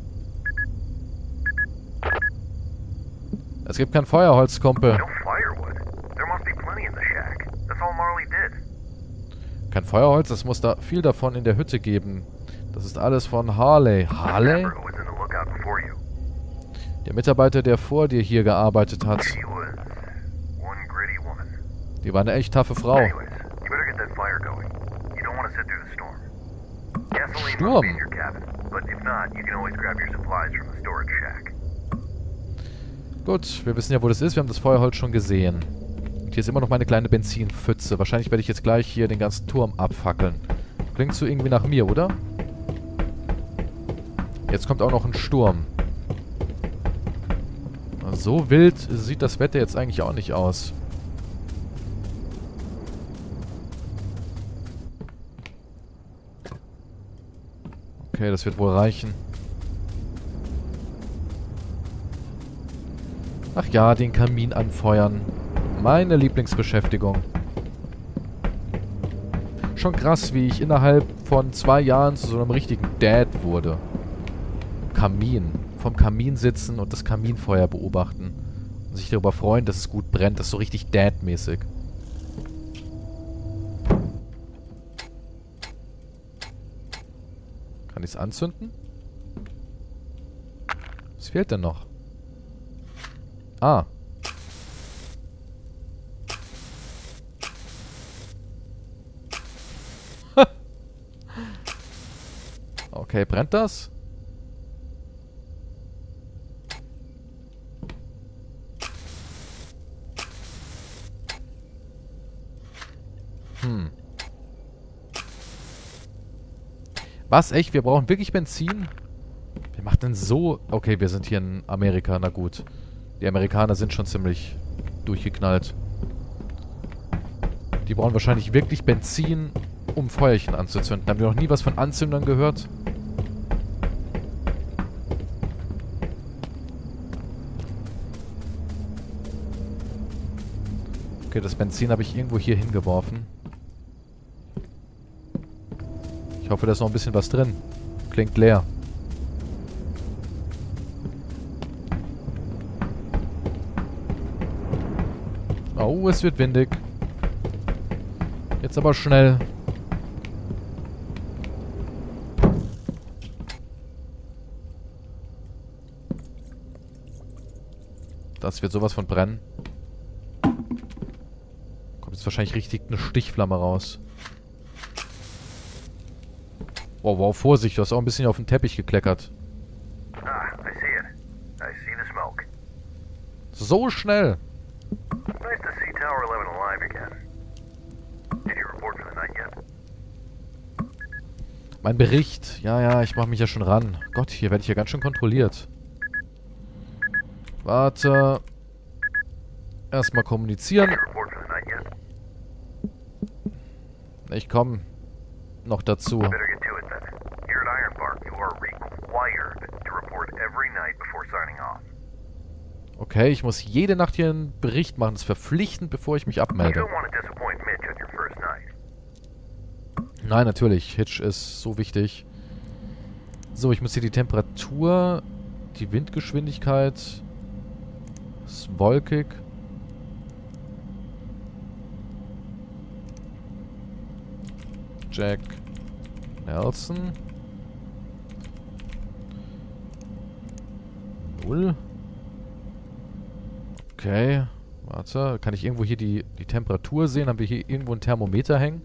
Es gibt kein Feuerholz, Kumpel. No firewood. There must be plenty in the shack. That's all Marley did. Kein Feuerholz? Es muss da viel davon in der Hütte geben. Das ist alles von Harley. Harley? Who was in the lookout before you? Der Mitarbeiter, der vor dir hier gearbeitet hat. She was one gritty woman. Die war eine echt taffe Frau. Anyways, you better get that fire going. You don't want to sit through the storm. Gasoline Sturm? must be in your cabin, but if not, you can always grab your supplies from the storage shack. Gut, wir wissen ja, wo das ist. Wir haben das Feuerholz schon gesehen. Und hier ist immer noch meine kleine Benzinpfütze. Wahrscheinlich werde ich jetzt gleich hier den ganzen Turm abfackeln. Klingt so irgendwie nach mir, oder? Jetzt kommt auch noch ein Sturm. So wild sieht das Wetter jetzt eigentlich auch nicht aus. Okay, das wird wohl reichen. Ach ja, den Kamin anfeuern. Meine Lieblingsbeschäftigung. Schon krass, wie ich innerhalb von 2 Jahren zu so einem richtigen Dad wurde. Kamin. Vom Kamin sitzen und das Kaminfeuer beobachten. Und sich darüber freuen, dass es gut brennt. Das ist so richtig Dad-mäßig. Kann ich es anzünden? Was fehlt denn noch? Ah. Okay, brennt das? Was? Echt? Wir brauchen wirklich Benzin? Wer macht denn so... Okay, wir sind hier in Amerika. Na gut. Die Amerikaner sind schon ziemlich durchgeknallt. Die brauchen wahrscheinlich wirklich Benzin, um Feuerchen anzuzünden. Haben wir noch nie was von Anzündern gehört? Okay, das Benzin habe ich irgendwo hier hingeworfen. Ich hoffe, da ist noch ein bisschen was drin. Klingt leer. Oh, es wird windig. Jetzt aber schnell. Das wird sowas von brennen. Kommt jetzt wahrscheinlich richtig eine Stichflamme raus. Wow, wow, Vorsicht, du hast auch ein bisschen auf den Teppich gekleckert. Ah, I see it. I see the smoke. So schnell. Nice to see Tower 11 alive again. Did you report for the night yet? Mein Bericht. Ja, ja, ich mache mich ja schon ran. Gott, hier werde ich ja ganz schön kontrolliert. Warte. Erstmal kommunizieren. Any report for the night yet? Ich komme noch dazu. Better get to it then. Here at Ironbark, you are required to report every night before signing off. Okay, ich muss jede Nacht hier einen Bericht machen. Das ist verpflichtend, bevor ich mich You abmelde. don't want to disappoint Mitch on your first night. Nein, natürlich. Hitch ist so wichtig. So, ich muss hier die Temperatur, die Windgeschwindigkeit. Ist wolkig. Jack Nelson. 0. Okay. Warte. Kann ich irgendwo hier die Temperatur sehen? Haben wir hier irgendwo ein Thermometer hängen?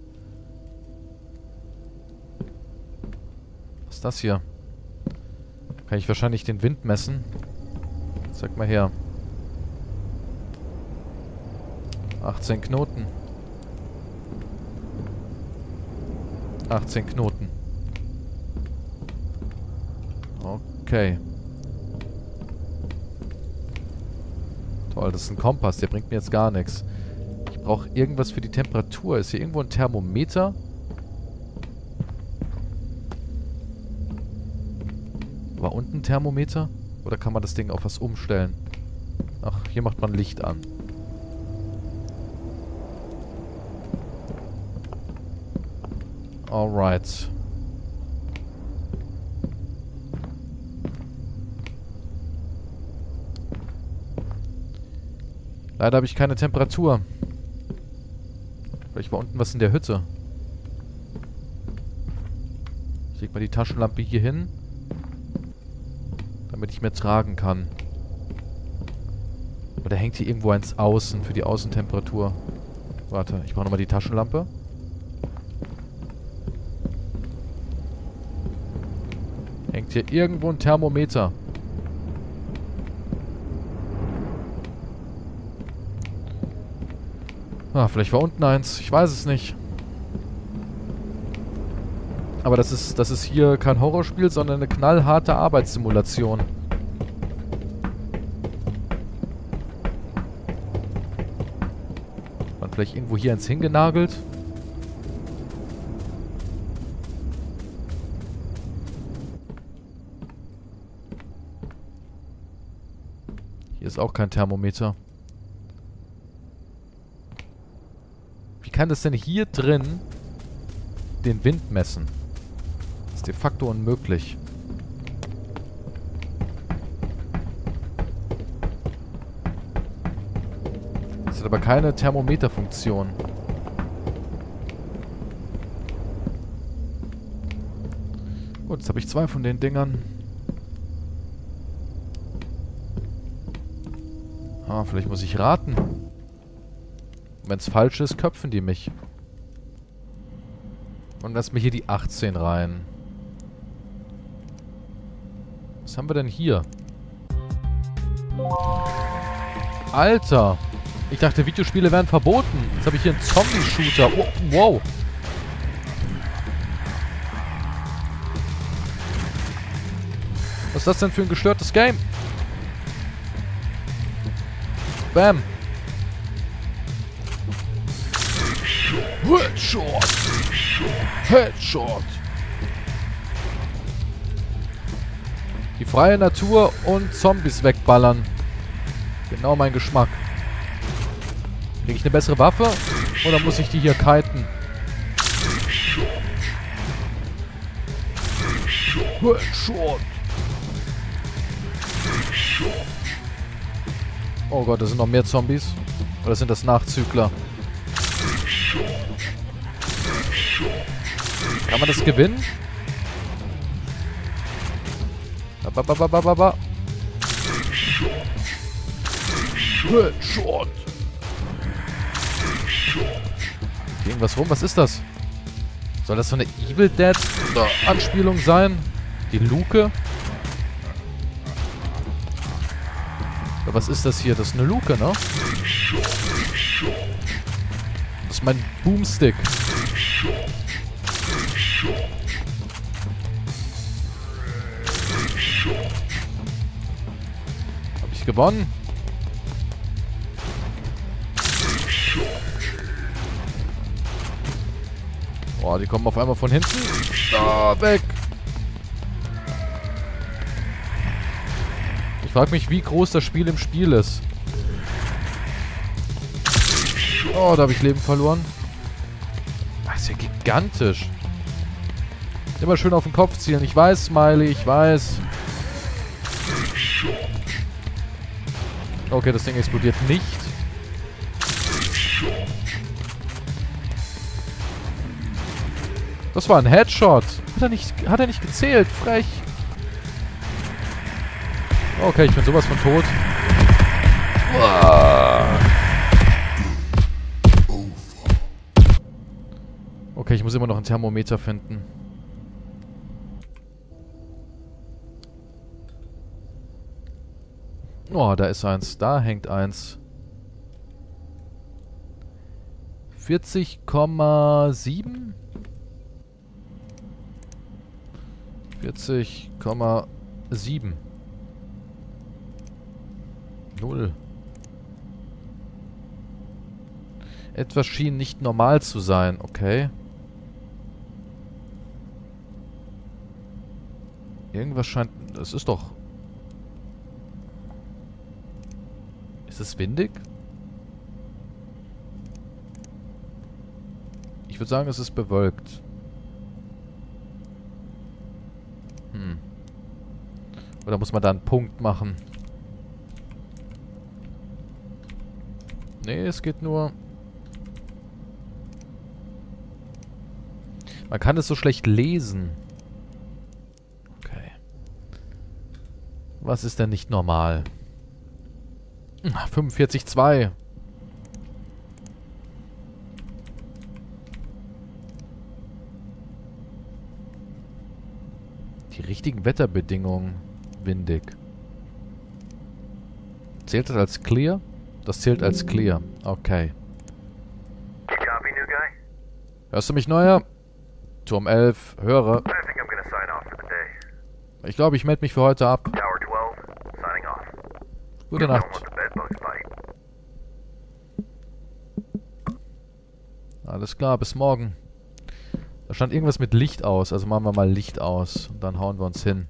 Was ist das hier? Kann ich wahrscheinlich den Wind messen? Sag mal her. 18 Knoten. 18 Knoten. Okay. Toll, das ist ein Kompass. Der bringt mir jetzt gar nichts. Ich brauche irgendwas für die Temperatur. Ist hier irgendwo ein Thermometer? War unten ein Thermometer? Oder kann man das Ding auf was umstellen? Ach, hier macht man Licht an. Alright. Leider habe ich keine Temperatur. Vielleicht war unten was in der Hütte. Ich leg mal die Taschenlampe hier hin, damit ich mehr tragen kann. Oder hängt hier irgendwo eins außen für die Außentemperatur? Warte, ich brauche nochmal die Taschenlampe. Hängt hier irgendwo ein Thermometer? Ah, vielleicht war unten eins. Ich weiß es nicht. Aber das ist hier kein Horrorspiel, sondern eine knallharte Arbeitssimulation. Man vielleicht irgendwo hier eins hingenagelt? Hier ist auch kein Thermometer. Wie kann das denn hier drin den Wind messen? Das ist de facto unmöglich. Das hat aber keine Thermometerfunktion. Gut, jetzt habe ich 2 von den Dingern. Ah, vielleicht muss ich raten. Wenn es falsch ist, köpfen die mich. Und lass mir hier die 18 rein. Was haben wir denn hier? Alter! Ich dachte, Videospiele wären verboten. Jetzt habe ich hier einen Zombie-Shooter. Oh, wow! Was ist das denn für ein gestörtes Game? Bam! Headshot! Headshot! Die freie Natur und Zombies wegballern. Genau mein Geschmack. Kriege ich eine bessere Waffe? Oder muss ich die hier kiten? Headshot! Oh Gott, da sind noch mehr Zombies. Oder sind das Nachzügler? Kann man das gewinnen? Headshot! Irgendwas rum? Was ist das? Soll das so eine Evil Dead Anspielung sein? Die Luke? Ja, was ist das hier? Das ist eine Luke, ne? Das ist mein Boomstick. Hab ich gewonnen. Boah, die kommen auf einmal von hinten. Ah, weg. Ich frage mich, wie groß das Spiel im Spiel ist. Oh, da habe ich Leben verloren. Das ist ja gigantisch. Immer schön auf den Kopf zielen. Ich weiß, Smiley, ich weiß. Okay, das Ding explodiert nicht. Das war ein Headshot. Hat er nicht gezählt. Frech. Okay, ich bin sowas von tot. Okay, ich muss immer noch ein Thermometer finden. Oh, da ist eins. Da hängt eins. 40,7? 40,7. 0. Etwas schien nicht normal zu sein, okay. Irgendwas scheint... Es ist doch... Ist es windig? Ich würde sagen, es ist bewölkt. Oder muss man da einen Punkt machen? Nee, es geht nur... Man kann es so schlecht lesen. Okay. Was ist denn nicht normal? 45,2. Die richtigen Wetterbedingungen. Windig. Zählt das als clear? Das zählt als clear. Okay. Copy, new guy? Hörst du mich, Neuer? Turm 11. Höre. I think I'm gonna sign off for the day. Ich glaube, ich melde mich für heute ab. Tower 12, signing off. Gute Don't Nacht. let the bedbugs bite. Alles klar, bis morgen. Da stand irgendwas mit Licht aus. Also machen wir mal Licht aus. Und dann hauen wir uns hin.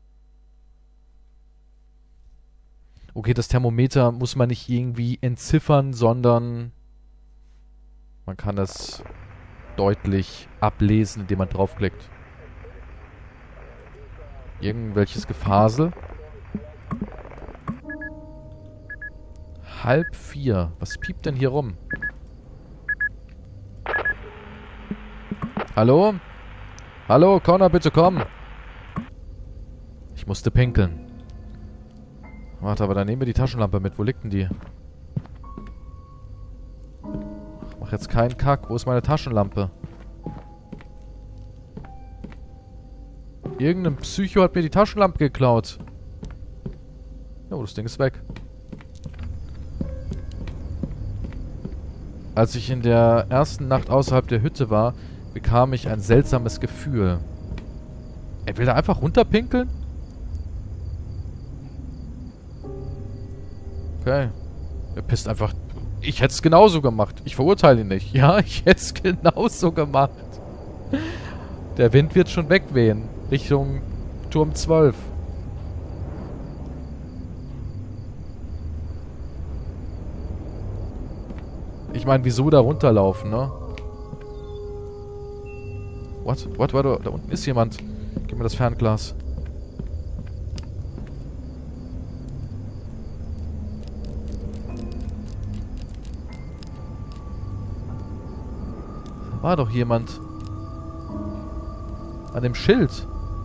Okay, das Thermometer muss man nicht irgendwie entziffern, sondern man kann es deutlich ablesen, indem man draufklickt. Irgendwelches Gefasel. 3:30. Was piept denn hier rum? Hallo? Hallo, Connor, bitte komm. Ich musste pinkeln. Warte, aber dann nehmen wir die Taschenlampe mit. Wo liegt denn die? Ich mach jetzt keinen Kack. Wo ist meine Taschenlampe? Irgendein Psycho hat mir die Taschenlampe geklaut. Oh, das Ding ist weg. Als ich in der ersten Nacht außerhalb der Hütte war, bekam ich ein seltsames Gefühl. Er will da einfach runterpinkeln? Okay. Er pisst einfach... Ich hätte es genauso gemacht. Ich verurteile ihn nicht. Ja, ich hätte es genauso gemacht. Der Wind wird schon wegwehen. Richtung Turm 12. Ich meine, wieso da runterlaufen, ne? What? Da unten ist jemand. Gib mir das Fernglas. Da war doch jemand. An dem Schild.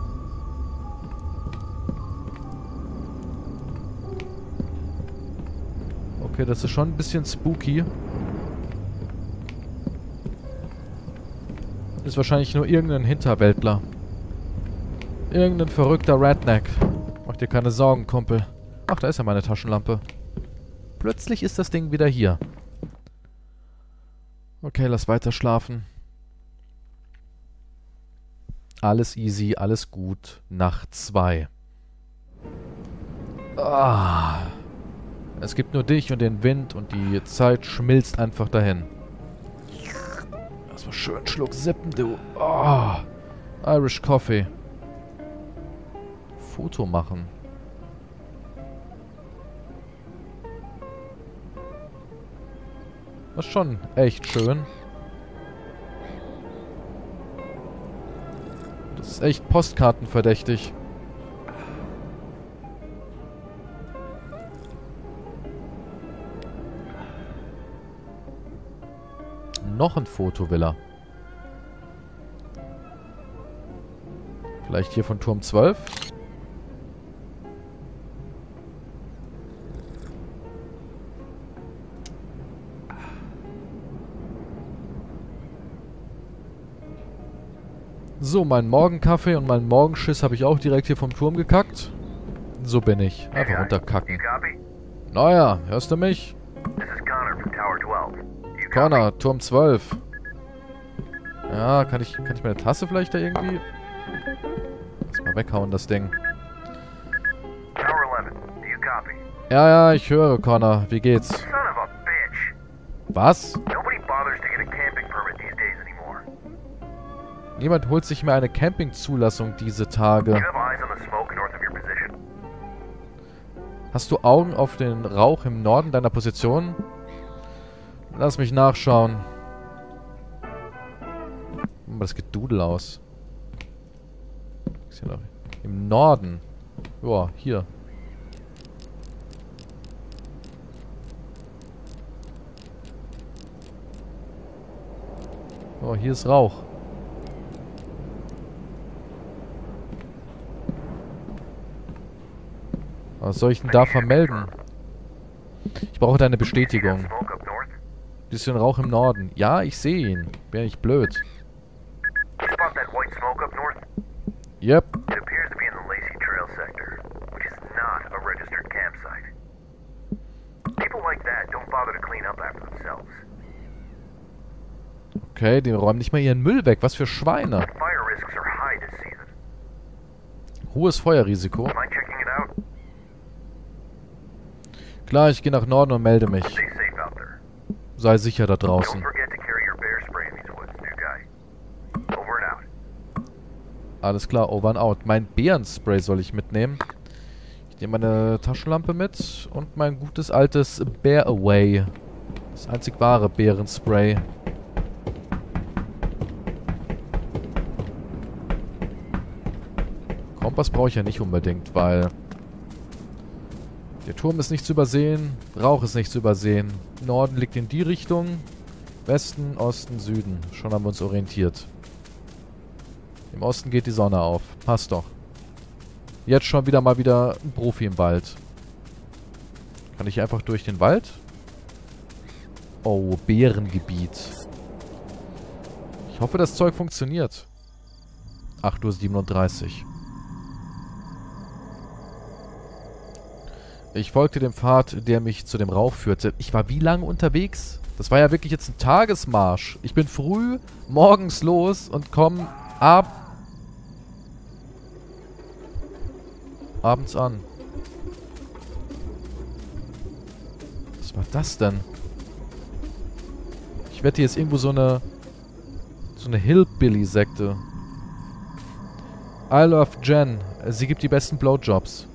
Okay, das ist schon ein bisschen spooky. Ist wahrscheinlich nur irgendein Hinterwäldler. Irgendein verrückter Redneck. Mach dir keine Sorgen, Kumpel. Ach, da ist ja meine Taschenlampe. Plötzlich ist das Ding wieder hier. Okay, lass weiter schlafen. Alles easy, alles gut. Nacht 2. Ah. Es gibt nur dich und den Wind und die Zeit schmilzt einfach dahin. Lass mal schön einen Schluck sippen, du. Oh, Irish Coffee. Foto machen. Das ist schon echt schön. Das ist echt postkartenverdächtig. Noch ein Foto will er. Vielleicht hier von Turm 12? So, meinen Morgenkaffee und meinen Morgenschiss habe ich auch direkt hier vom Turm gekackt. So bin ich. Einfach runterkacken. Naja, hörst du mich? This is Connor from Tower 12. You Connor, Turm 12. Ja, kann ich meine Tasse vielleicht da irgendwie... Lass mal weghauen, das Ding. Tower 11, do you copy? Ja, ich höre, Connor. Wie geht's? Son of a bitch! Was? Nobody bothers to get a camping permit these days anymore. Niemand holt sich mehr eine Campingzulassung diese Tage. You have eyes on the smoke north of your position? Hast du Augen auf den Rauch im Norden deiner Position? Lass mich nachschauen. Das Gedudel aus. Ist hier noch im Norden. Joa, hier. Oh, hier ist Rauch. Was soll ich denn da vermelden? Ich brauche deine Bestätigung. Smoke up north? Bisschen Rauch im Norden. Ja, ich sehe ihn. Bin ich blöd. You spot that white smoke up north? Yep. It appears to be in the Lacey Trail sector, which is not a registered campsite. People like that don't bother to clean up after themselves. Okay, die räumen nicht mal ihren Müll weg. Was für Schweine. Fire risks are high this season. Hohes Feuerrisiko. Mind checking it out? Klar, ich gehe nach Norden und melde mich. Stay safe out there. Sei sicher da Don't draußen. forget to carry your bear spray in these woods, new guy. Over and out. Alles klar, over and out. Mein Bärenspray soll ich mitnehmen. Ich nehme meine Taschenlampe mit und mein gutes altes Bear Away. Das einzig wahre Bärenspray. Kompass brauche ich ja nicht unbedingt, weil der Turm ist nicht zu übersehen, Rauch ist nicht zu übersehen. Norden liegt in die Richtung, Westen, Osten, Süden. Schon haben wir uns orientiert. Im Osten geht die Sonne auf. Passt doch. Jetzt schon wieder mal ein Profi im Wald. Kann ich einfach durch den Wald? Oh, Bärengebiet. Ich hoffe, das Zeug funktioniert. 8:37 Uhr. Ich folgte dem Pfad, der mich zu dem Rauch führte. Ich war wie lange unterwegs? Das war ja wirklich jetzt ein Tagesmarsch. Ich bin früh morgens los und komme abends an. Was war das denn? Ich wette jetzt irgendwo so eine Hillbilly-Sekte. I love Jen. Sie gibt die besten Blowjobs.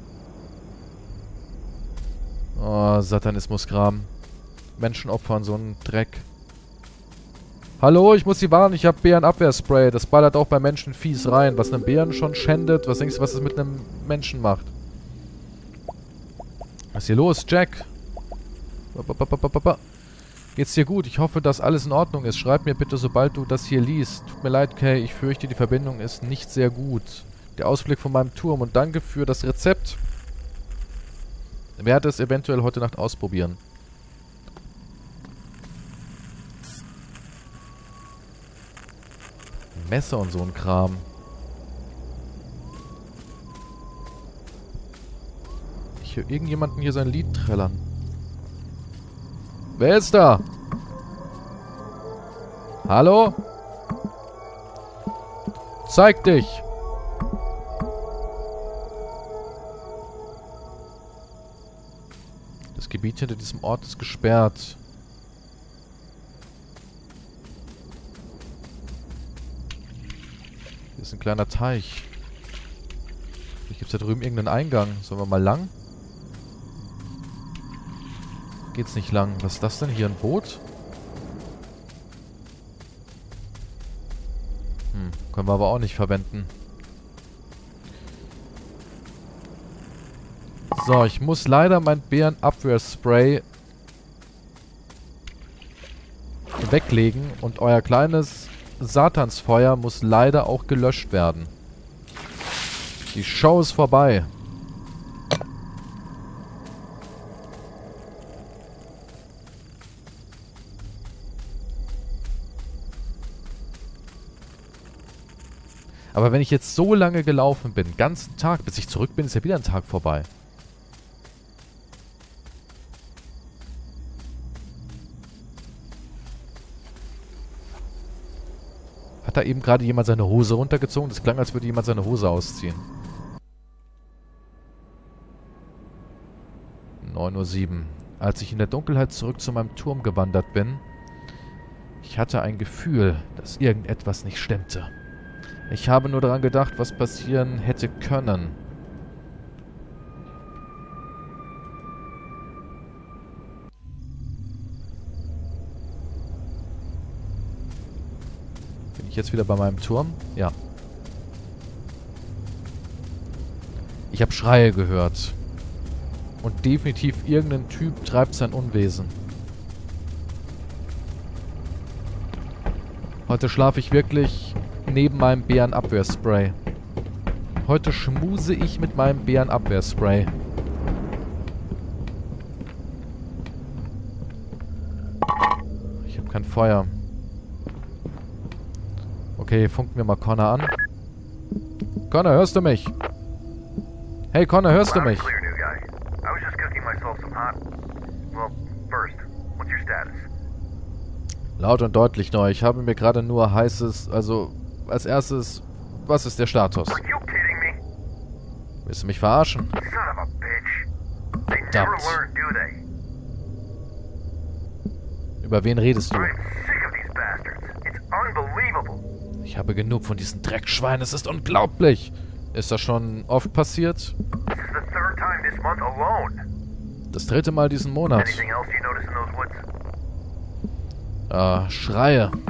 Oh, Satanismus-Kram. Menschen opfern so einen Dreck. Hallo, ich muss Sie warnen, ich habe Bärenabwehrspray. Das ballert auch bei Menschen fies rein. Was einen Bären schon schändet, was denkst du, was es mit einem Menschen macht? Was ist hier los, Jack? Geht's dir gut? Ich hoffe, dass alles in Ordnung ist. Schreib mir bitte, sobald du das hier liest. Tut mir leid, Kay, ich fürchte, die Verbindung ist nicht sehr gut. Der Ausblick von meinem Turm und danke für das Rezept. Werde es eventuell heute Nacht ausprobieren. Messer und so ein Kram. Ich höre irgendjemanden hier sein Lied trällern. Wer ist da? Hallo? Zeig dich! Das Gebiet hinter diesem Ort ist gesperrt. Hier ist ein kleiner Teich. Vielleicht gibt es da drüben irgendeinen Eingang. Sollen wir mal lang? Geht's nicht lang. Was ist das denn? Hier ein Boot? Können wir aber auch nicht verwenden. So, ich muss leider mein Bärenabwehrspray weglegen und euer kleines Satansfeuer muss leider auch gelöscht werden. Die Show ist vorbei. Aber wenn ich jetzt so lange gelaufen bin, den ganzen Tag, bis ich zurück bin, ist ja wieder ein Tag vorbei. Hat da eben gerade jemand seine Hose runtergezogen? Das klang, als würde jemand seine Hose ausziehen. 9:07 Uhr. Als ich in der Dunkelheit zurück zu meinem Turm gewandert bin, ich hatte ein Gefühl, dass irgendetwas nicht stimmte. Ich habe nur daran gedacht, was passieren hätte können. Bin ich jetzt wieder bei meinem Turm? Ja. Ich habe Schreie gehört. Und definitiv irgendein Typ treibt sein Unwesen. Heute schlafe ich wirklich neben meinem Bärenabwehrspray. Heute schmuse ich mit meinem Bärenabwehrspray. Ich habe kein Feuer. Okay, funken wir mal Connor an. Connor, hörst du mich? Hey Connor, hörst du mich? Laut und deutlich neu. Ich habe mir gerade nur heißes, also als erstes, was ist der Status? Willst du mich verarschen? Verdammt. Über wen redest du? Ich habe genug von diesen Dreckschweinen. Es ist unglaublich. Ist das schon oft passiert? Das dritte Mal diesen Monat. Schreie.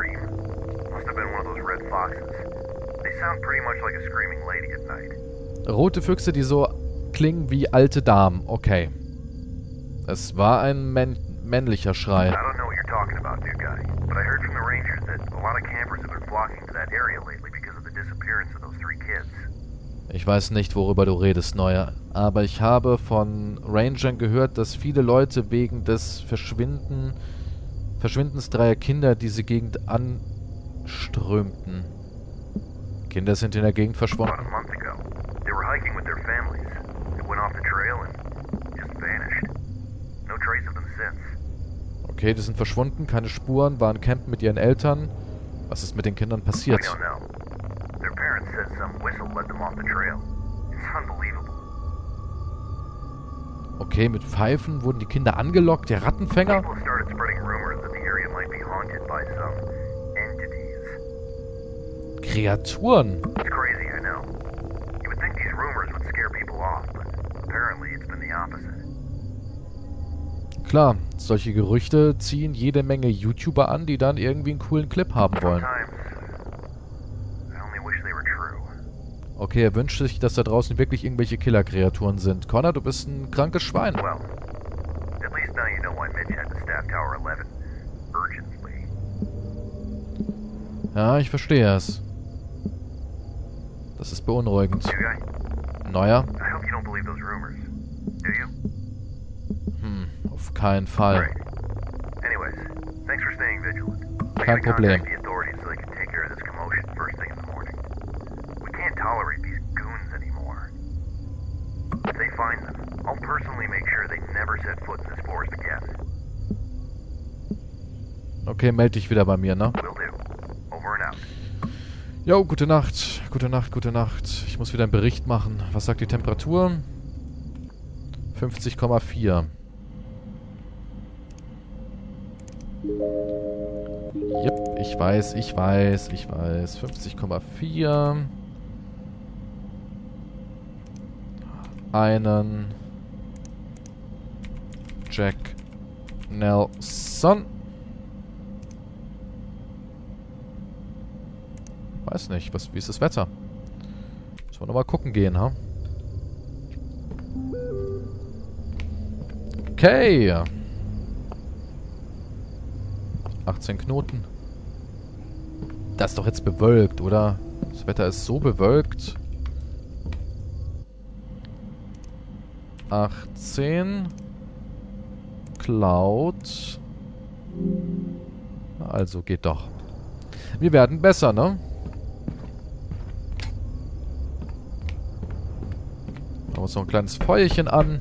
Rote Füchse, die so klingen wie alte Damen. Okay. Es war ein männlicher Schrei. Ich weiß nicht, worüber du redest, Neuer. Aber ich habe von Rangern gehört, dass viele Leute wegen des Verschwindens dreier Kinder diese Gegend anströmten. Kinder sind in der Gegend verschwunden. Okay, die sind verschwunden, keine Spuren, waren campen mit ihren Eltern. Was ist mit den Kindern passiert? Okay, mit Pfeifen wurden die Kinder angelockt, der Rattenfänger? Kreaturen? Klar, solche Gerüchte ziehen jede Menge YouTuber an, die dann irgendwie einen coolen Clip haben wollen. Okay, er wünscht sich, dass da draußen wirklich irgendwelche Killerkreaturen sind. Connor, du bist ein krankes Schwein. Ja, ich verstehe es. Das ist beunruhigend. Neuer? Auf keinen Fall. Kein Problem. Okay, melde dich wieder bei mir, ne? Jo, gute Nacht. Gute Nacht, gute Nacht. Ich muss wieder einen Bericht machen. Was sagt die Temperatur? 50,4. Yep, ich weiß. 50,4. Einen Jack Nelson. Weiß nicht, wie ist das Wetter? Müssen wir nochmal gucken gehen, ha? Okay. 18 Knoten. Das ist doch jetzt bewölkt, oder? Das Wetter ist so bewölkt. 18. Cloud. Also geht doch. Wir werden besser, ne? Machen wir uns noch ein kleines Feuerchen an.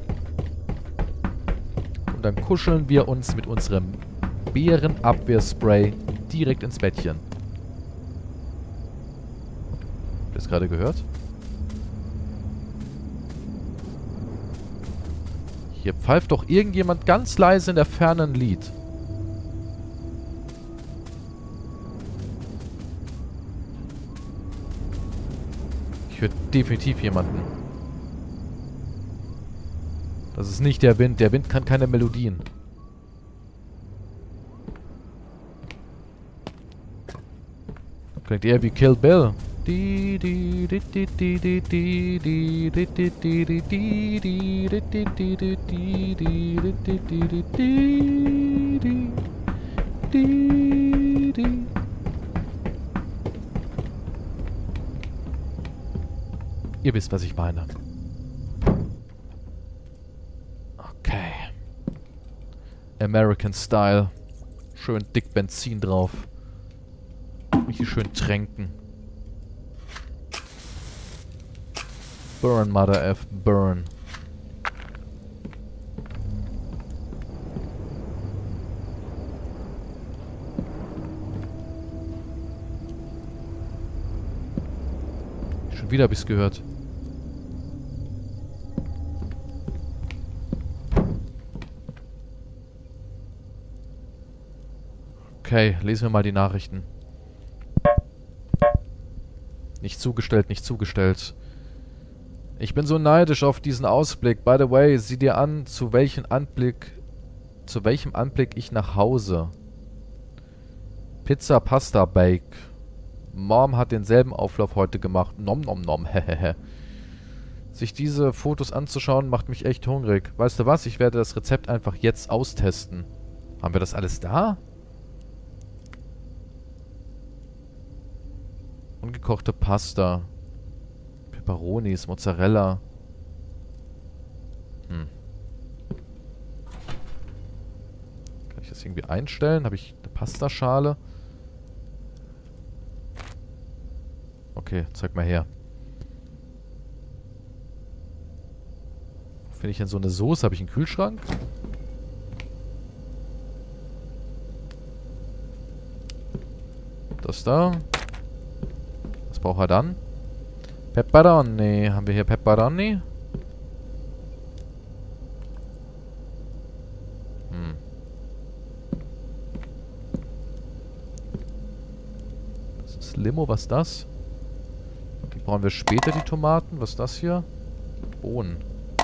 Und dann kuscheln wir uns mit unserem Bärenabwehrspray direkt ins Bettchen. Habt ihr das gerade gehört? Hier pfeift doch irgendjemand ganz leise in der Ferne ein Lied. Ich höre definitiv jemanden. Das ist nicht der Wind. Der Wind kann keine Melodien. Klingt eher wie Kill Bill. Ihr wisst, was ich meine. Okay. American Style. Schön dick Benzin drauf. Richtig schön tränken. Burn, Mother F. Burn. Schon wieder hab ich's gehört. Okay, lesen wir mal die Nachrichten. Nicht zugestellt, nicht zugestellt. Ich bin so neidisch auf diesen Ausblick. By the way, sieh dir an, zu welchem Anblick ich nach Hause. Pizza, Pasta, Bake. Mom hat denselben Auflauf heute gemacht. Nom nom nom, hehehe. Sich diese Fotos anzuschauen, macht mich echt hungrig. Weißt du was? Ich werde das Rezept einfach jetzt austesten. Haben wir das alles da? Ungekochte Pasta. Peperonis, Mozzarella. Kann ich das irgendwie einstellen? Habe ich eine Pastaschale? Okay, zeig mal her. Wo finde ich denn so eine Soße? Habe ich einen Kühlschrank? Das da. Was braucht er dann? Pepperoni. Haben wir hier Pepperoni? Das ist Limo. Was ist das? Die brauchen wir später, die Tomaten. Was ist das hier? Bohnen.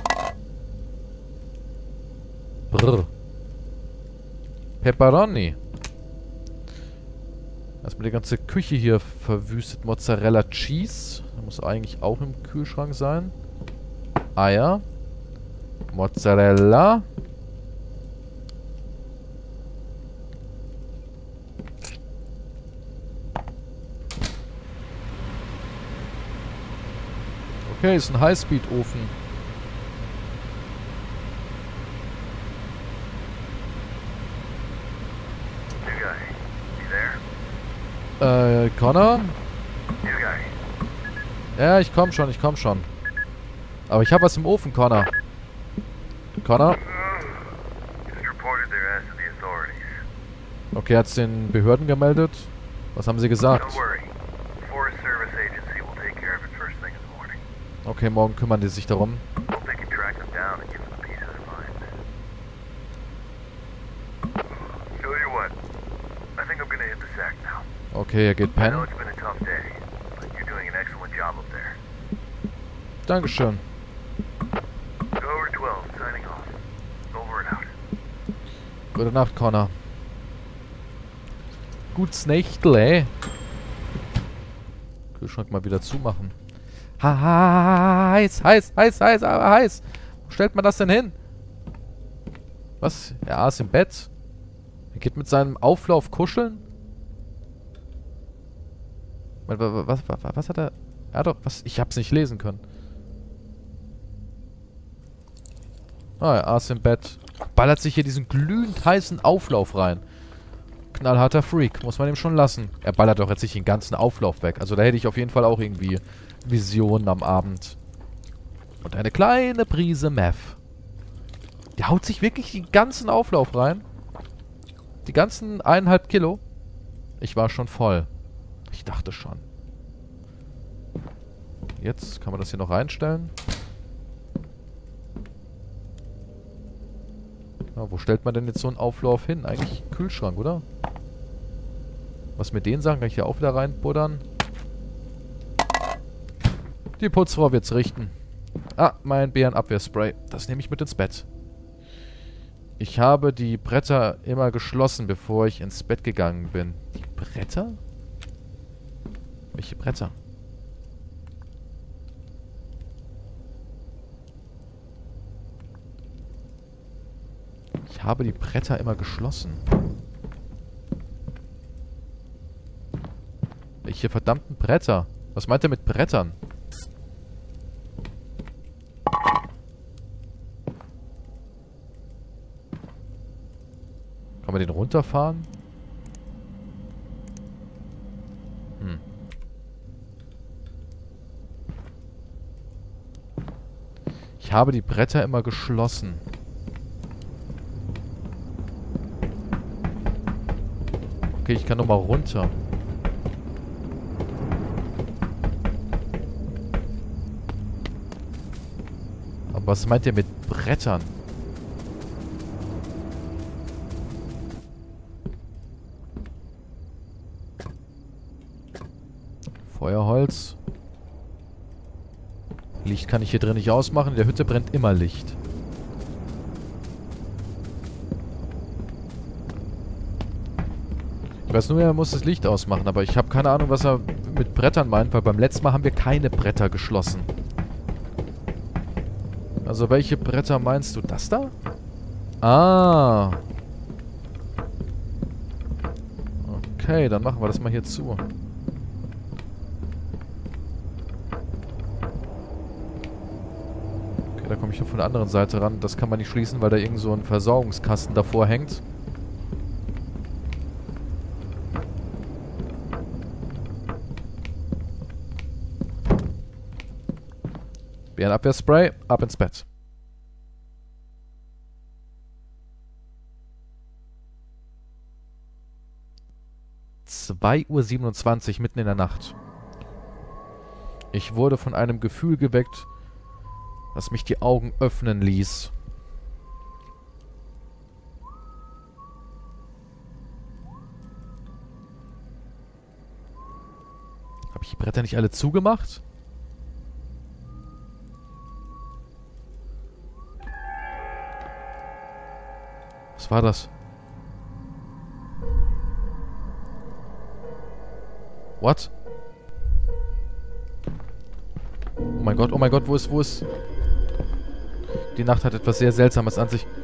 Brrr. Pepperoni. Erstmal die ganze Küche hier verwüstet. Mozzarella Cheese. Das muss eigentlich auch im Kühlschrank sein. Eier. Mozzarella. Okay, ist ein Highspeed-Ofen. Connor? Ja, ich komm schon. Aber ich habe was im Ofen, Connor. Connor? Okay, hat's den Behörden gemeldet? Was haben sie gesagt? Okay, morgen kümmern die sich darum. sack now. Okay, er geht I know pennen. it's been a tough day, but you're doing an excellent job up there. Dankeschön. Over 12, signing off. Over and out. Gute Nacht, Connor. Gutes Nächtle. Kühlschrank mal wieder zumachen. Heiß, heiß, heiß, heiß, aber heiß. Wo stellt man das denn hin? Was? Er ist im Bett. Er geht mit seinem Auflauf kuscheln? Was hat er? Er hat doch was. Ich hab's nicht lesen können. Ah, er ist im Bett. Ballert sich hier diesen glühend heißen Auflauf rein. Knallharter Freak. Muss man ihm schon lassen. Er ballert doch jetzt nicht den ganzen Auflauf weg. Also da hätte ich auf jeden Fall auch irgendwie Visionen am Abend. Und eine kleine Prise Meth. Der haut sich wirklich den ganzen Auflauf rein. Die ganzen 1,5 Kilo. Ich war schon voll. Ich dachte schon. Jetzt kann man das hier noch reinstellen. Ja, wo stellt man denn jetzt so einen Auflauf hin? Eigentlich Kühlschrank, oder? Was mit denen sagen? Kann ich hier auch wieder reinbuddern? Die Putzfrau wird's richten. Ah, mein Bärenabwehrspray. Das nehme ich mit ins Bett. Ich habe die Bretter immer geschlossen, bevor ich ins Bett gegangen bin. Die Bretter? Welche Bretter? Ich habe die Bretter immer geschlossen. Welche verdammten Bretter? Was meint er mit Brettern? Kann man den runterfahren? Hm. Ich habe die Bretter immer geschlossen. Okay, ich kann nochmal runter. Aber was meint ihr mit Brettern? Feuerholz. Licht kann ich hier drin nicht ausmachen. In der Hütte brennt immer Licht. Ich weiß nur, er muss das Licht ausmachen, aber ich habe keine Ahnung, was er mit Brettern meint, weil beim letzten Mal haben wir keine Bretter geschlossen. Also welche Bretter meinst du? Das da? Ah. Okay, dann machen wir das mal hier zu. Okay, da komme ich nur von der anderen Seite ran. Das kann man nicht schließen, weil da irgend so ein Versorgungskasten davor hängt. Bärenabwehrspray, ab ins Bett. 2:27 Uhr, mitten in der Nacht. Ich wurde von einem Gefühl geweckt, das mich die Augen öffnen ließ. Habe ich die Bretter nicht alle zugemacht? Was war das? What? Oh mein Gott, wo ist... Die Nacht hat etwas sehr Seltsames an sich.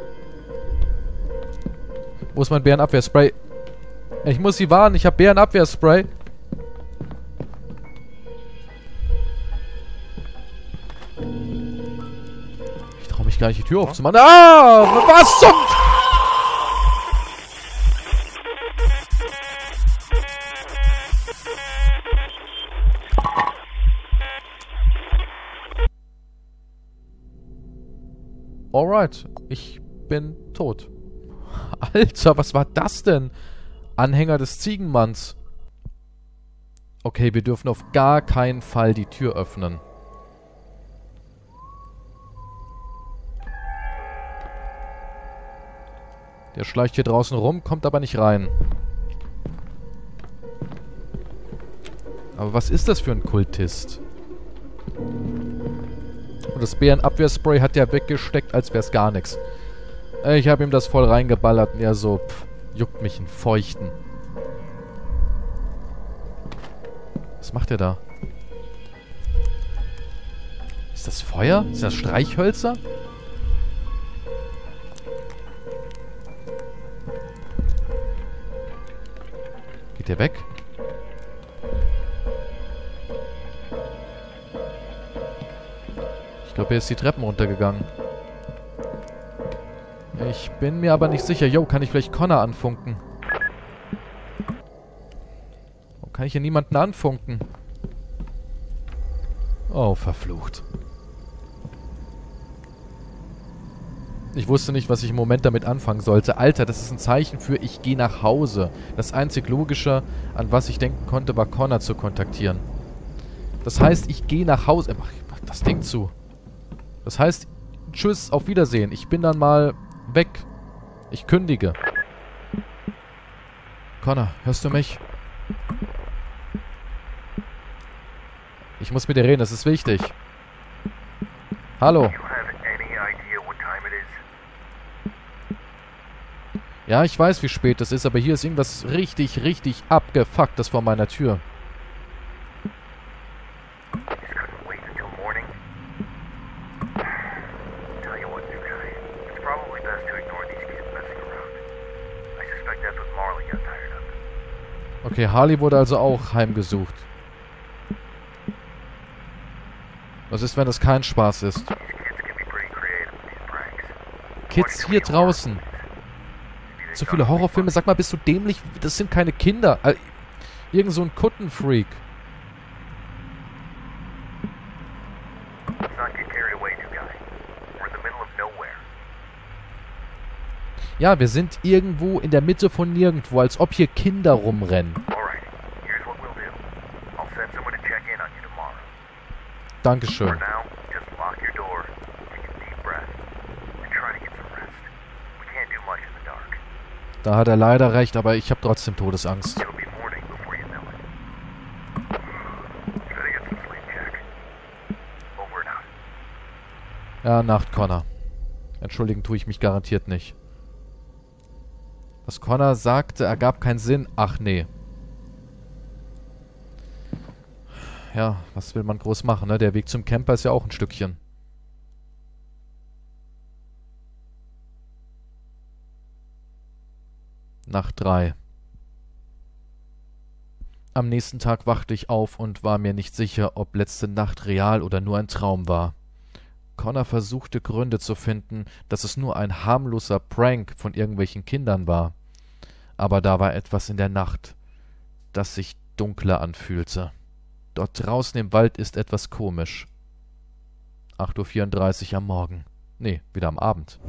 Wo ist mein Bärenabwehrspray? Ich muss sie warnen, ich habe Bärenabwehrspray. Ich traue mich gar nicht, die Tür aufzumachen. Ah! Was zum... Alright, ich bin tot. Alter, was war das denn? Anhänger des Ziegenmanns. Okay, wir dürfen auf gar keinen Fall die Tür öffnen. Der schleicht hier draußen rum, kommt aber nicht rein. Aber was ist das für ein Kultist? Und das Bärenabwehrspray hat er weggesteckt, als wäre es gar nichts. Ich habe ihm das voll reingeballert und er so, juckt mich in Feuchten. Was macht er da? Ist das Feuer? Sind das Streichhölzer? Geht der weg? Ich glaube, er ist die Treppen runtergegangen. Ich bin mir aber nicht sicher. Yo, kann ich vielleicht Connor anfunken? Warum kann ich hier niemanden anfunken? Oh, verflucht. Ich wusste nicht, was ich im Moment damit anfangen sollte. Alter, das ist ein Zeichen für ich gehe nach Hause. Das einzig Logische, an was ich denken konnte, war Connor zu kontaktieren. Das heißt, ich gehe nach Hause. Mach das Ding zu. Das heißt, tschüss, auf Wiedersehen. Ich bin dann mal weg. Ich kündige. Connor, hörst du mich? Ich muss mit dir reden, das ist wichtig. Hallo. Ja, ich weiß, wie spät es ist, aber hier ist irgendwas richtig, richtig abgefucktes vor meiner Tür. Okay, Harley wurde also auch heimgesucht. Was ist, wenn das kein Spaß ist? Kids hier draußen. So viele Horrorfilme. Sag mal, bist du dämlich? Das sind keine Kinder. Irgend so ein Kuttenfreak. Ja, wir sind irgendwo in der Mitte von nirgendwo, als ob hier Kinder rumrennen. Dankeschön. Da hat er leider recht, aber ich habe trotzdem Todesangst. Ja, Nacht, Connor. Entschuldigen tue ich mich garantiert nicht. Was Connor sagte, ergab keinen Sinn. Ach, nee. Ja, was will man groß machen, ne? Der Weg zum Camper ist ja auch ein Stückchen. Nacht 3. Am nächsten Tag wachte ich auf und war mir nicht sicher, ob letzte Nacht real oder nur ein Traum war. Connor versuchte Gründe zu finden, dass es nur ein harmloser Prank von irgendwelchen Kindern war. Aber da war etwas in der Nacht, das sich dunkler anfühlte. Dort draußen im Wald ist etwas komisch. 8:34 Uhr am Morgen. Nee, wieder am Abend.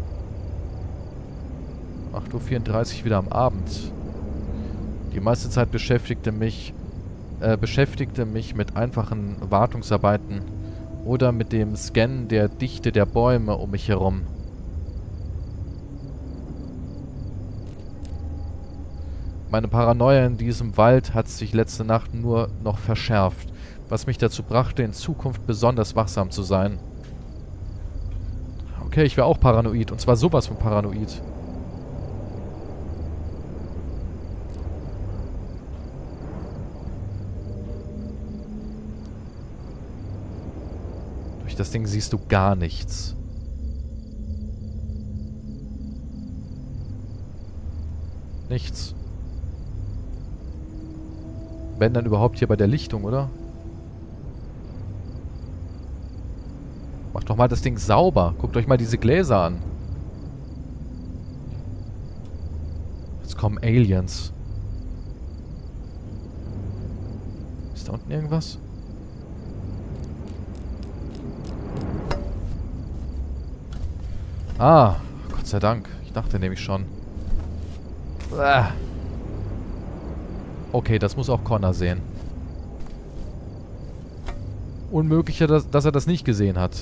8:34 Uhr wieder am Abend. Die meiste Zeit beschäftigte mich mit einfachen Wartungsarbeiten oder mit dem Scannen der Dichte der Bäume um mich herum. Meine Paranoia in diesem Wald hat sich letzte Nacht nur noch verschärft, was mich dazu brachte, in Zukunft besonders wachsam zu sein. Okay, ich wäre auch paranoid, und zwar sowas von paranoid. Durch das Ding siehst du gar nichts. Nichts. Wenn dann überhaupt hier bei der Lichtung, oder? Macht doch mal das Ding sauber. Guckt euch mal diese Gläser an. Jetzt kommen Aliens. Ist da unten irgendwas? Ah, Gott sei Dank. Ich dachte nämlich schon. Okay, das muss auch Connor sehen. Unmöglicher, dass er das nicht gesehen hat.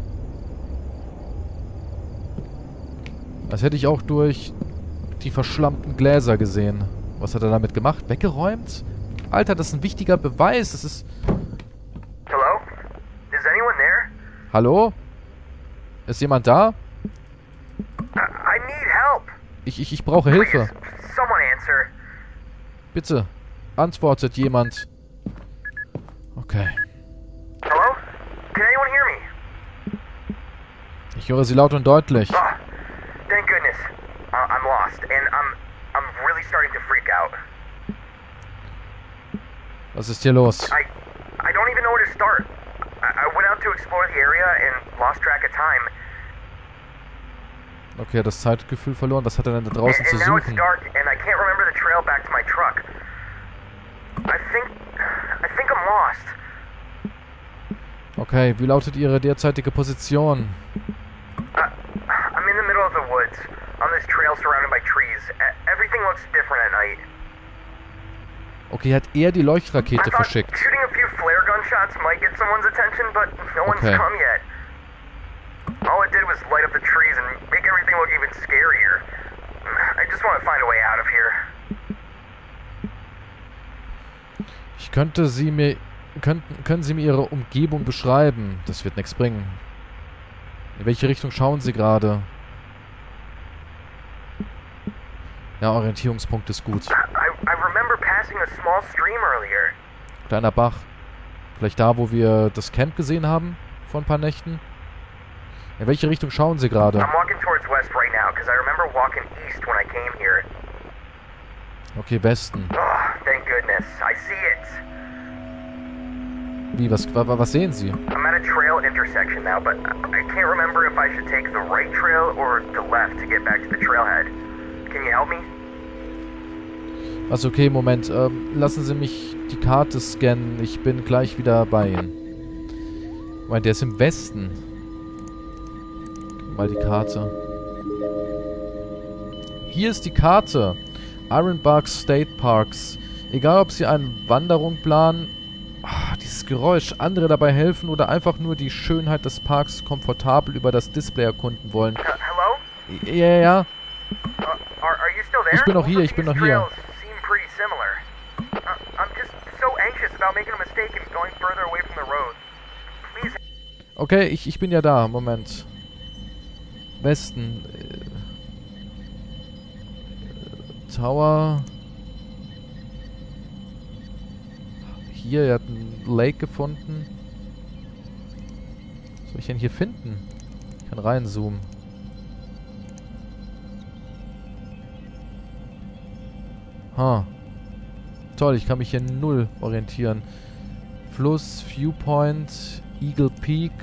Das hätte ich auch durch die verschlammten Gläser gesehen. Was hat er damit gemacht? Weggeräumt? Alter, das ist ein wichtiger Beweis. Das ist... Hello? Is anyone there? Hallo? Ist jemand da? I need help. Ich brauche Hilfe. Please, someone answer. Bitte. Antwortet jemand. Okay. Hello? Can anyone hear me? Ich höre sie laut und deutlich. Oh, thank goodness. I'm lost, and I'm really starting to freak out. Was ist hier los? I don't even know where to start. I went out to explore the area and lost track of time. Okay, das Zeitgefühl verloren. Was hat er denn da draußen zu And now it's suchen? dark, and I can't remember the trail back to my truck. I think I'm lost. Okay, wie lautet Ihre derzeitige Position? I'm in the middle of the woods, on this trail surrounded by trees. Everything looks different at night. Okay, hat er die I Leuchtrakete thought verschickt. shooting a few flare gun shots might get someone's attention, but no one's Okay. come yet. All it did was light up the trees and make everything look even scarier. I just want to find a way out of here. Können Sie mir Ihre Umgebung beschreiben? Das wird nichts bringen. In welche Richtung schauen Sie gerade? Ja, Orientierungspunkt ist gut. I remember passing a small stream earlier. Kleiner Bach. Vielleicht da, wo wir das Camp gesehen haben? Vor ein paar Nächten? In welche Richtung schauen Sie gerade? I'm walking towards west right now because I remember walking east when I came here. Okay, Westen. Oh, thank goodness. I see it. Wie, was sehen Sie? I'm at a trail intersection now, but I can't remember if I should take the right trail or the left to get back to the trailhead. Can you help me? Also okay, Moment. Lassen Sie mich die Karte scannen. Ich bin gleich wieder bei Ihnen. Moment, der ist im Westen. Mal die Karte. Hier ist die Karte. Ironbark State Parks. Egal, ob Sie eine Wanderung planen, dieses Geräusch, andere dabei helfen oder einfach nur die Schönheit des Parks komfortabel über das Display erkunden wollen. Hello? Ja. Are you still there? Ich bin noch hier, Both ich bin of noch these hier. trails seem pretty similar. I'm just so anxious about making a mistake and going further away from the road. Please. Okay, ich bin ja da. Moment. Westen. Tower. Hier, er hat einen Lake gefunden. Was soll ich denn hier finden? Ich kann reinzoomen. Toll, ich kann mich hier null orientieren. Fluss, Viewpoint, Eagle Peak.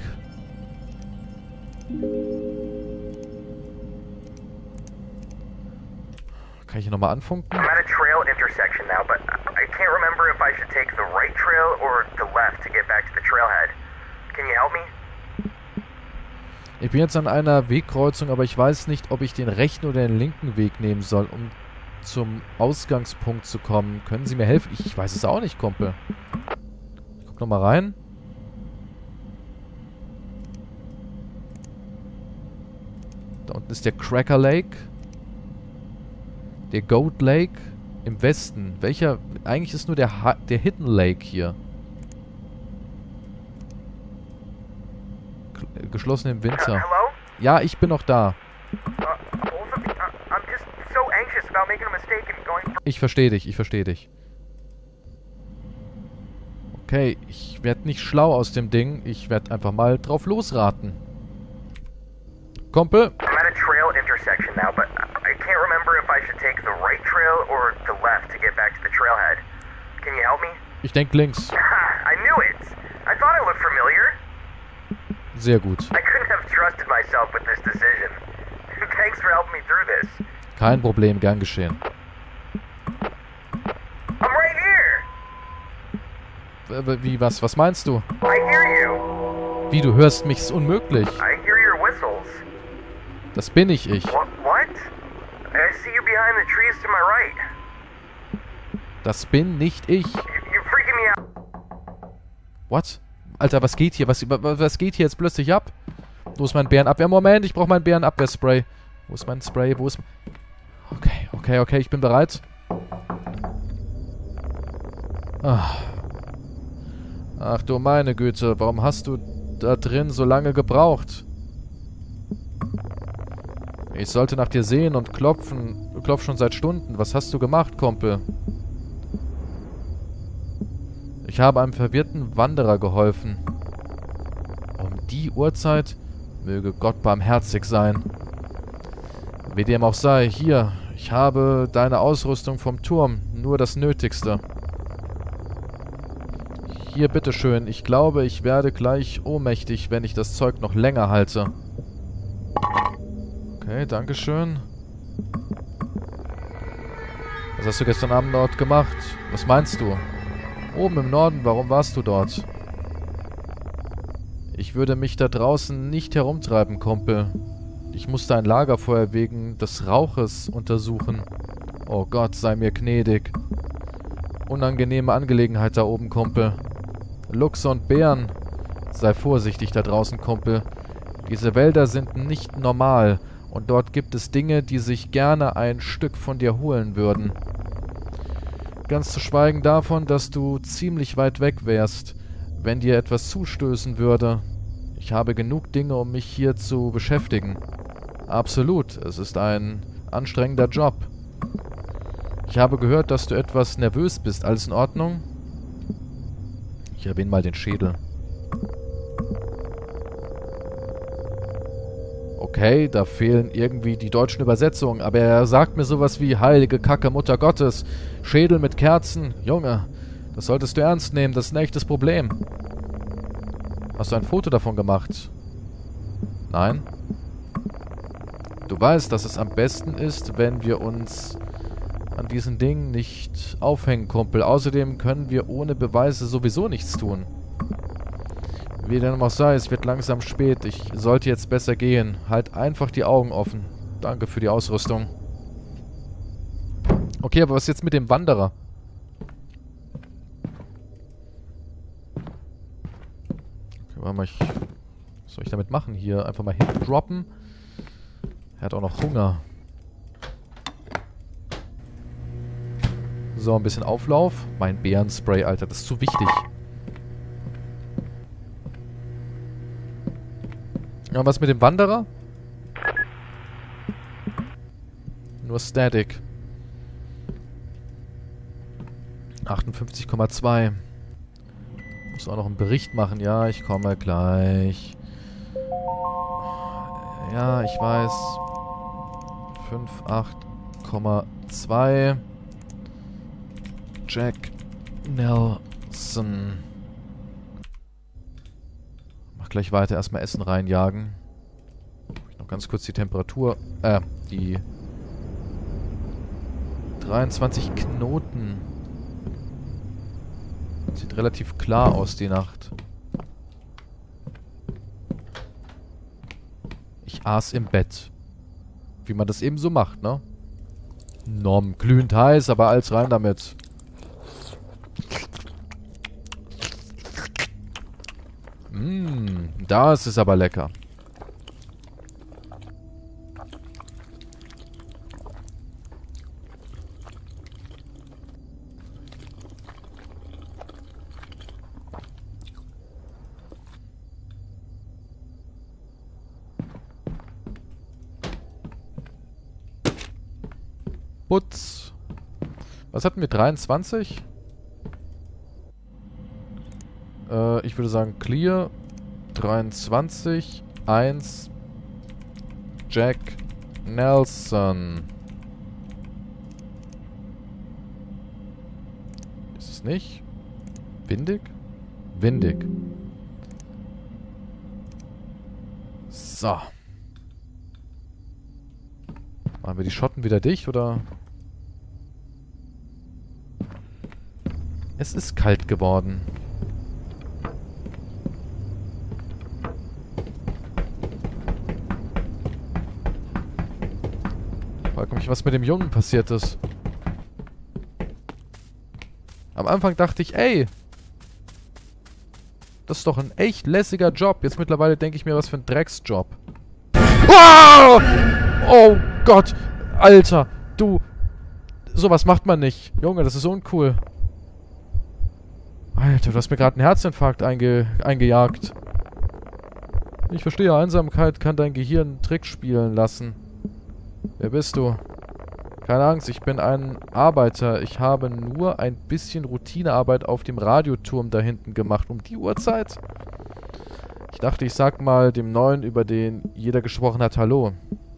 Kann ich hier nochmal anfunken? I'm at a trail intersection now, but I can't remember if I should take the right trail or the left to get back to the trailhead. Can you help me? Ich bin jetzt an einer Wegkreuzung, aber ich weiß nicht, ob ich den rechten oder den linken Weg nehmen soll, um zum Ausgangspunkt zu kommen. Können Sie mir helfen? Ich weiß es auch nicht, Kumpel. Ich guck nochmal rein. Da unten ist der Cracker Lake. Der Goat Lake im Westen. Welcher? Eigentlich ist nur der Hidden Lake hier. Geschlossen im Winter. Hello? Ja, ich bin noch da. I'm just so anxious about making a mistake and going. Ich verstehe dich, ich verstehe dich. Okay, ich werde nicht schlau aus dem Ding. Ich werde einfach mal drauf losraten. Kumpel? I'm at a trail intersection now, but I can't remember if I should take the right trail or the left to get back to the trailhead. Can you help me? Ich denke links. I knew it! I thought I looked familiar. Sehr gut. I couldn't have trusted myself with this decision. Thanks for helping me through this. Kein Problem, gern geschehen. I'm right here! Wie, was meinst du? I hear you. Wie, du hörst mich? Ist unmöglich. I hear your whistles. Das bin nicht ich. What? I see you behind the trees to my right. Das bin nicht ich. You're freaking me out. What? Alter, was geht hier? Was geht hier jetzt plötzlich ab? Wo ist mein Bärenabwehr? Moment, ich brauche mein Bärenabwehrspray. Wo ist mein Spray? Wo ist... Okay, ich bin bereit. Ach du meine Güte, warum hast du da drin so lange gebraucht? Ich sollte nach dir sehen und klopfen. Du klopfst schon seit Stunden. Was hast du gemacht, Kumpel? Ich habe einem verwirrten Wanderer geholfen. Um die Uhrzeit? Möge Gott barmherzig sein. Wie dem auch sei, hier, ich habe deine Ausrüstung vom Turm, nur das Nötigste. Hier, bitteschön, ich glaube, ich werde gleich ohnmächtig, wenn ich das Zeug noch länger halte. Okay, dankeschön. Was hast du gestern Abend dort gemacht? Was meinst du? Oben im Norden, warum warst du dort? Ich würde mich da draußen nicht herumtreiben, Kumpel. Ich musste ein Lagerfeuer wegen des Rauches untersuchen. Oh Gott, sei mir gnädig. Unangenehme Angelegenheit da oben, Kumpel. Luchse und Bären. Sei vorsichtig da draußen, Kumpel. Diese Wälder sind nicht normal und dort gibt es Dinge, die sich gerne ein Stück von dir holen würden. Ganz zu schweigen davon, dass du ziemlich weit weg wärst, wenn dir etwas zustößen würde. Ich habe genug Dinge, um mich hier zu beschäftigen. Absolut, es ist ein anstrengender Job. Ich habe gehört, dass du etwas nervös bist. Alles in Ordnung? Ich erwähne mal den Schädel. Okay, da fehlen irgendwie die deutschen Übersetzungen, aber er sagt mir sowas wie heilige Kacke, Mutter Gottes, Schädel mit Kerzen. Junge, das solltest du ernst nehmen, das ist ein echtes Problem. Hast du ein Foto davon gemacht? Nein? Du weißt, dass es am besten ist, wenn wir uns an diesen Dingen nicht aufhängen, Kumpel. Außerdem können wir ohne Beweise sowieso nichts tun. Wie dem auch sei, es wird langsam spät. Ich sollte jetzt besser gehen. Halt einfach die Augen offen. Danke für die Ausrüstung. Okay, aber was jetzt mit dem Wanderer? Okay, warte mal, was soll ich damit machen hier? Einfach mal hinten droppen. Er hat auch noch Hunger. So, ein bisschen Auflauf. Mein Bärenspray, Alter, das ist zu wichtig. Ja, was mit dem Wanderer? Nur Static. 58,2. Muss auch noch einen Bericht machen. Ja, ich komme gleich. Ja, ich weiß. 58,2. Jack Nelson. Mach gleich weiter. Erstmal Essen reinjagen. Noch ganz kurz die Temperatur. Die 23 Knoten. Sieht relativ klar aus, die Nacht. Ich aß im Bett. Wie man das eben so macht, ne? Nom, glühend heiß, aber alles rein damit. Das ist aber lecker. Putz. Was hatten wir? 23? Ich würde sagen Clear. 23. 1. Jack Nelson. Ist es nicht? Windig? Windig. So. Machen wir die Schotten wieder dicht, oder? Es ist kalt geworden. Frag mich, was mit dem Jungen passiert ist. Am Anfang dachte ich, ey, das ist doch ein echt lässiger Job. Jetzt mittlerweile denke ich mir, was für ein Drecksjob. Oh! Oh Gott, Alter, du, sowas macht man nicht. Junge, das ist uncool. Alter, du hast mir gerade einen Herzinfarkt eingejagt. Ich verstehe, Einsamkeit kann dein Gehirn einen Trick spielen lassen. Wer bist du? Keine Angst, ich bin ein Arbeiter. Ich habe nur ein bisschen Routinearbeit auf dem Radioturm da hinten gemacht. Um die Uhrzeit? Ich dachte, ich sag mal dem Neuen, über den jeder gesprochen hat, Hallo.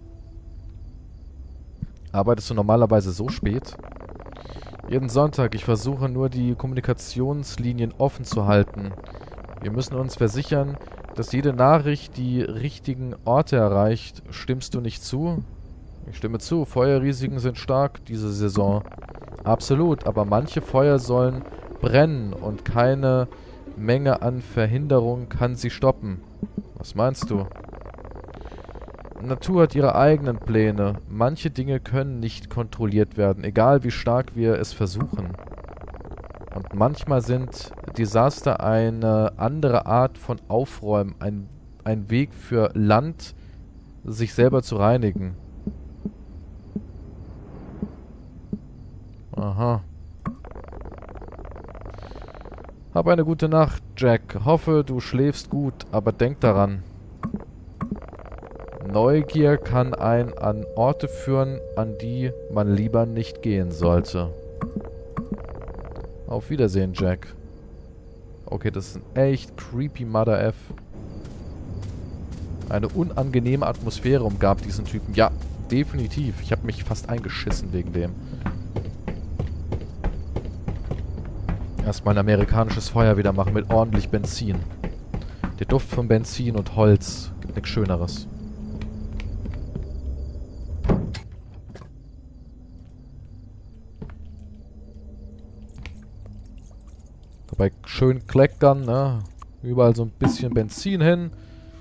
Arbeitest du normalerweise so spät? Jeden Sonntag. Ich versuche nur, die Kommunikationslinien offen zu halten. Wir müssen uns versichern, dass jede Nachricht die richtigen Orte erreicht. Stimmst du nicht zu? Ich stimme zu. Feuerrisiken sind stark diese Saison. Absolut, aber manche Feuer sollen brennen und keine Menge an Verhinderung kann sie stoppen. Was meinst du? Die Natur hat ihre eigenen Pläne. Manche Dinge können nicht kontrolliert werden, egal wie stark wir es versuchen. Und manchmal sind Desaster eine andere Art von Aufräumen, ein Weg für Land, sich selber zu reinigen. Aha. Hab eine gute Nacht, Jack. Hoffe, du schläfst gut, aber denk daran. Neugier kann einen an Orte führen, an die man lieber nicht gehen sollte. Auf Wiedersehen, Jack. Okay, das ist ein echt creepy Mother F. Eine unangenehme Atmosphäre umgab diesen Typen. Ja, definitiv. Ich habe mich fast eingeschissen wegen dem. Erstmal ein amerikanisches Feuer wieder machen mit ordentlich Benzin. Der Duft von Benzin und Holz gibt nichts Schöneres. Dabei schön kleckern, ne? Überall so ein bisschen Benzin hin.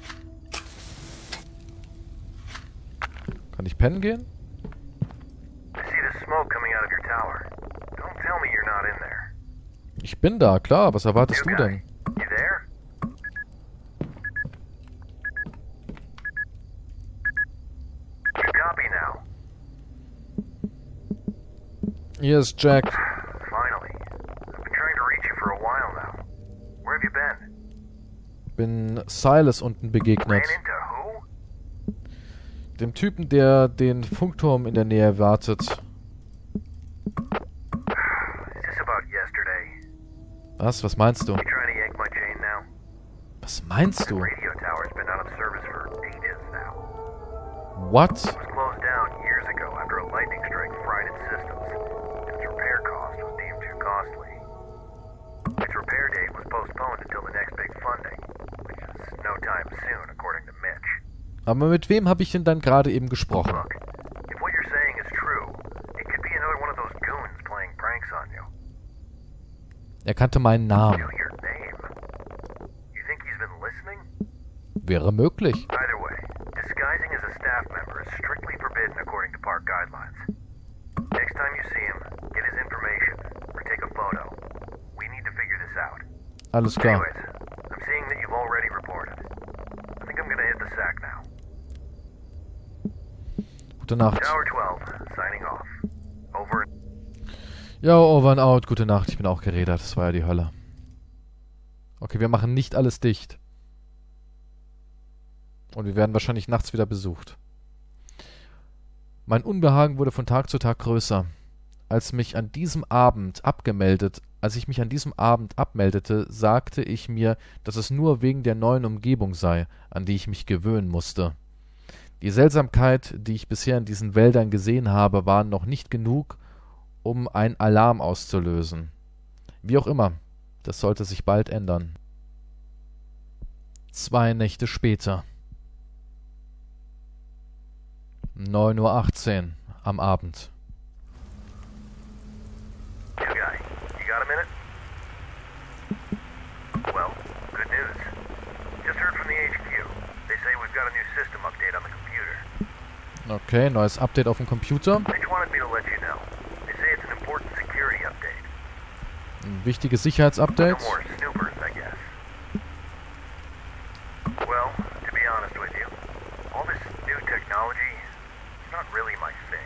Kann ich pennen gehen? Ich bin da, klar. Was erwartest du denn? Hier ist Jack. Bin Silas unten begegnet. Dem Typen, der den Funkturm in der Nähe wartet. Was? Was meinst du? Was meinst du? What? Aber mit wem habe ich denn dann gerade eben gesprochen? Er kannte meinen Namen. Wäre möglich. Alles klar. Gute Nacht. Ja, over and out. Gute Nacht. Ich bin auch gerädert. Das war ja die Hölle. Okay, wir machen nicht alles dicht. Und wir werden wahrscheinlich nachts wieder besucht. Mein Unbehagen wurde von Tag zu Tag größer. Als ich mich an diesem Abend abmeldete, sagte ich mir, dass es nur wegen der neuen Umgebung sei, an die ich mich gewöhnen musste. Die Seltsamkeit, die ich bisher in diesen Wäldern gesehen habe, war noch nicht genug, um einen Alarm auszulösen. Wie auch immer, das sollte sich bald ändern. 2 Nächte später. 9:18 Uhr am Abend. Okay, neues Update auf dem Computer. Ein wichtiges Sicherheitsupdate.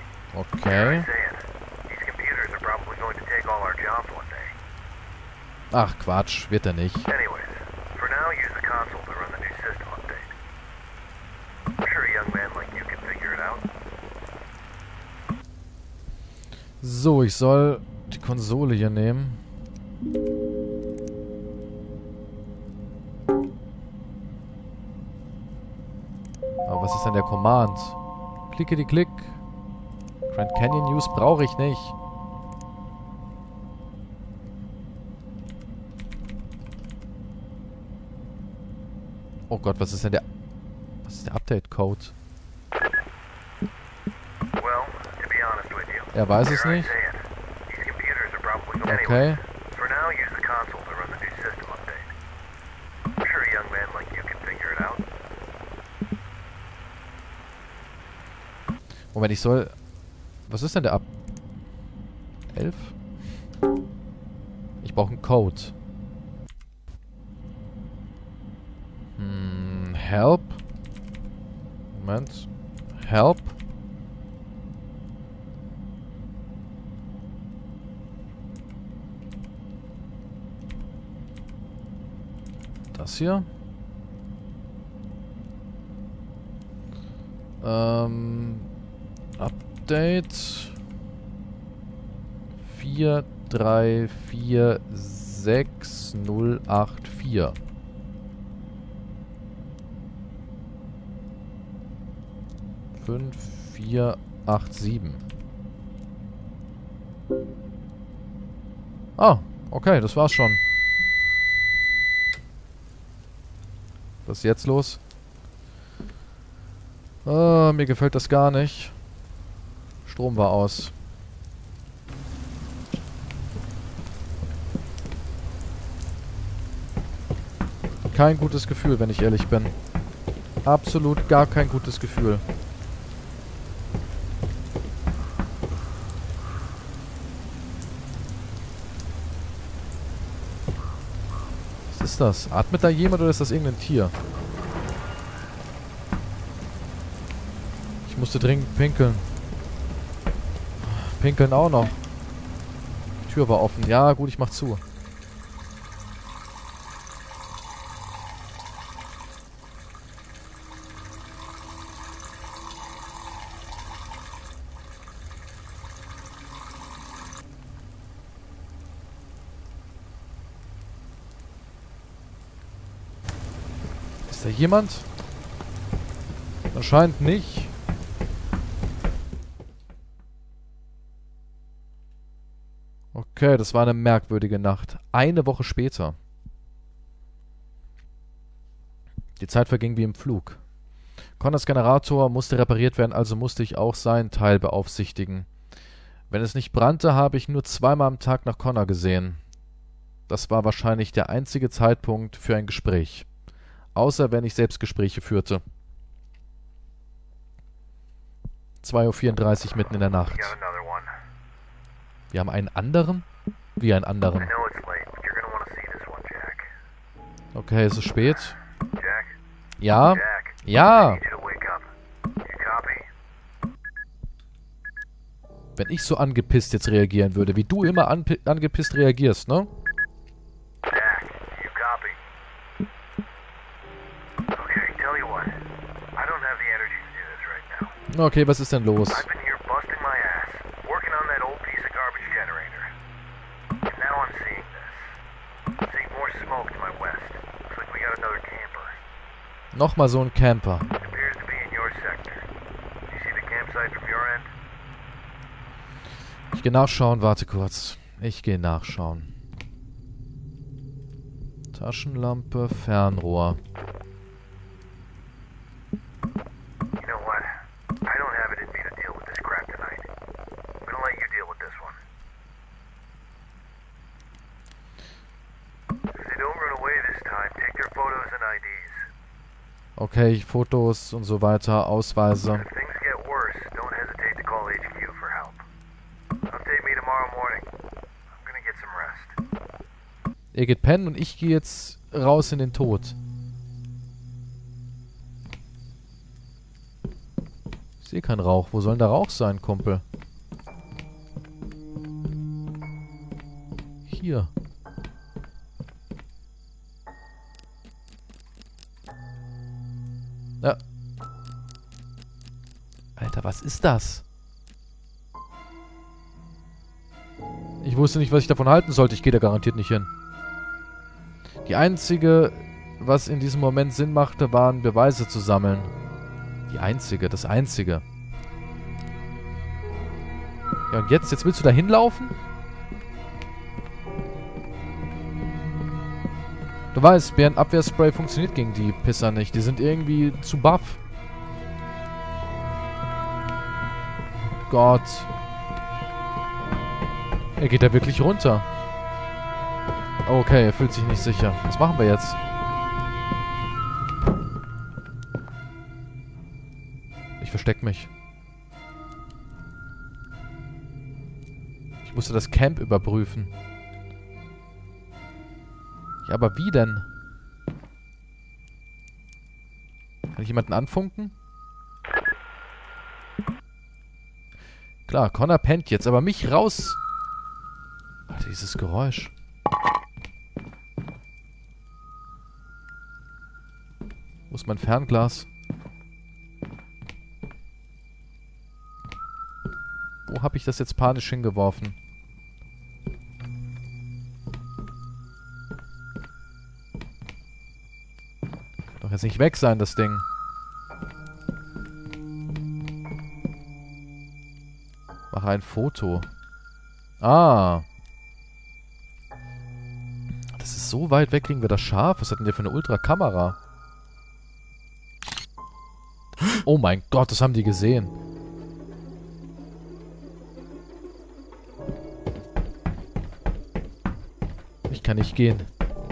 Okay. Ach, Quatsch. Wird er nicht. Anyways, for now, use the console to run the new system update. I'm sure a young man like you can figure it out. So, ich soll die Konsole hier nehmen. Aber was ist denn der Command? Klicke die Klick. Grand Canyon News brauche ich nicht. Oh Gott, was ist denn der... Was ist der Update-Code? Well, to be honest with you, Er weiß es here I nicht. say it. These computers are probably... Okay. Anyways, for now, use the console to run the new system update. I'm sure a young man like you can figure it out. Moment, ich soll... Was ist denn der 11? Ich brauche einen Code. Help. Moment. Help. Das hier. Update 4346084. Fünf, 4, 8, 7. Ah, okay, das war's schon. Was ist jetzt los? Ah, mir gefällt das gar nicht. Strom war aus. Kein gutes Gefühl, wenn ich ehrlich bin. Absolut gar kein gutes Gefühl. Was ist das? Atmet da jemand oder ist das irgendein Tier? Ich musste dringend pinkeln. Pinkeln auch noch. Die Tür war offen. Ja, gut, ich mach zu. Ist da jemand? Anscheinend nicht. Okay, das war eine merkwürdige Nacht. Eine Woche später. Die Zeit verging wie im Flug. Connors Generator musste repariert werden, also musste ich auch seinen Teil beaufsichtigen. Wenn es nicht brannte, habe ich nur zweimal am Tag nach Connor gesehen. Das war wahrscheinlich der einzige Zeitpunkt für ein Gespräch. Außer wenn ich selbst Gespräche führte. 2:34 Uhr mitten in der Nacht. Got another one. Wir haben einen anderen? Wie einen I anderen? know it's late, but you're gonna want to see this one, Jack. Okay, es ist spät. Jack? Ja? Jack? I Ja! need you to wake up. You copy? Wenn ich so angepisst jetzt reagieren würde, wie du immer angepisst reagierst, ne? Jack, you copy? Okay, tell you what. I don't have the energy to do this right now. Okay, was ist denn los? I've been here busting my ass, working on that old piece of garbage generator. And now I'm seeing this. Seeing more smoke to my west. Looks like we got another camper. Nochmal so ein Camper. Appears to be in your sector. You see the campsite from your end? Ich gehe nachschauen, warte kurz. Ich gehe nachschauen. Taschenlampe, Fernrohr. You know what? I don't have it in me to deal with this crap tonight. I'm gonna let you deal with this one. If they don't run away this time, take their photos and IDs. Okay, Fotos und so weiter, Ausweise. If things get worse, don't hesitate to call HQ for help. Update me tomorrow morning. I'm gonna get some rest. Er geht pennen und ich gehe jetzt raus in den Tod. Ich sehe keinen Rauch. Wo soll denn der Rauch sein, Kumpel? Hier. Alter, was ist das? Ich wusste nicht, was ich davon halten sollte. Ich gehe da garantiert nicht hin. Die einzige, was in diesem Moment Sinn machte, waren Beweise zu sammeln. Das Einzige. Ja, und jetzt? Jetzt willst du da hinlaufen? Du weißt, Bärenabwehrspray funktioniert gegen die Pisser nicht. Die sind irgendwie zu buff. Gott. Er geht da wirklich runter. Okay, er fühlt sich nicht sicher. Was machen wir jetzt? Ich versteck mich. Ich musste das Camp überprüfen. Ja, aber wie denn? Kann ich jemanden anfunken? Klar, Connor pennt jetzt, aber mich raus... Alter, dieses Geräusch. Wo ist mein Fernglas? Wo habe ich das jetzt panisch hingeworfen? Kann doch jetzt nicht weg sein, das Ding. Mache ein Foto. Ah. Das ist so weit weg, kriegen wir das scharf? Was hat denn der für eine Ultrakamera? Oh mein Gott, das haben die gesehen. Ich kann nicht gehen.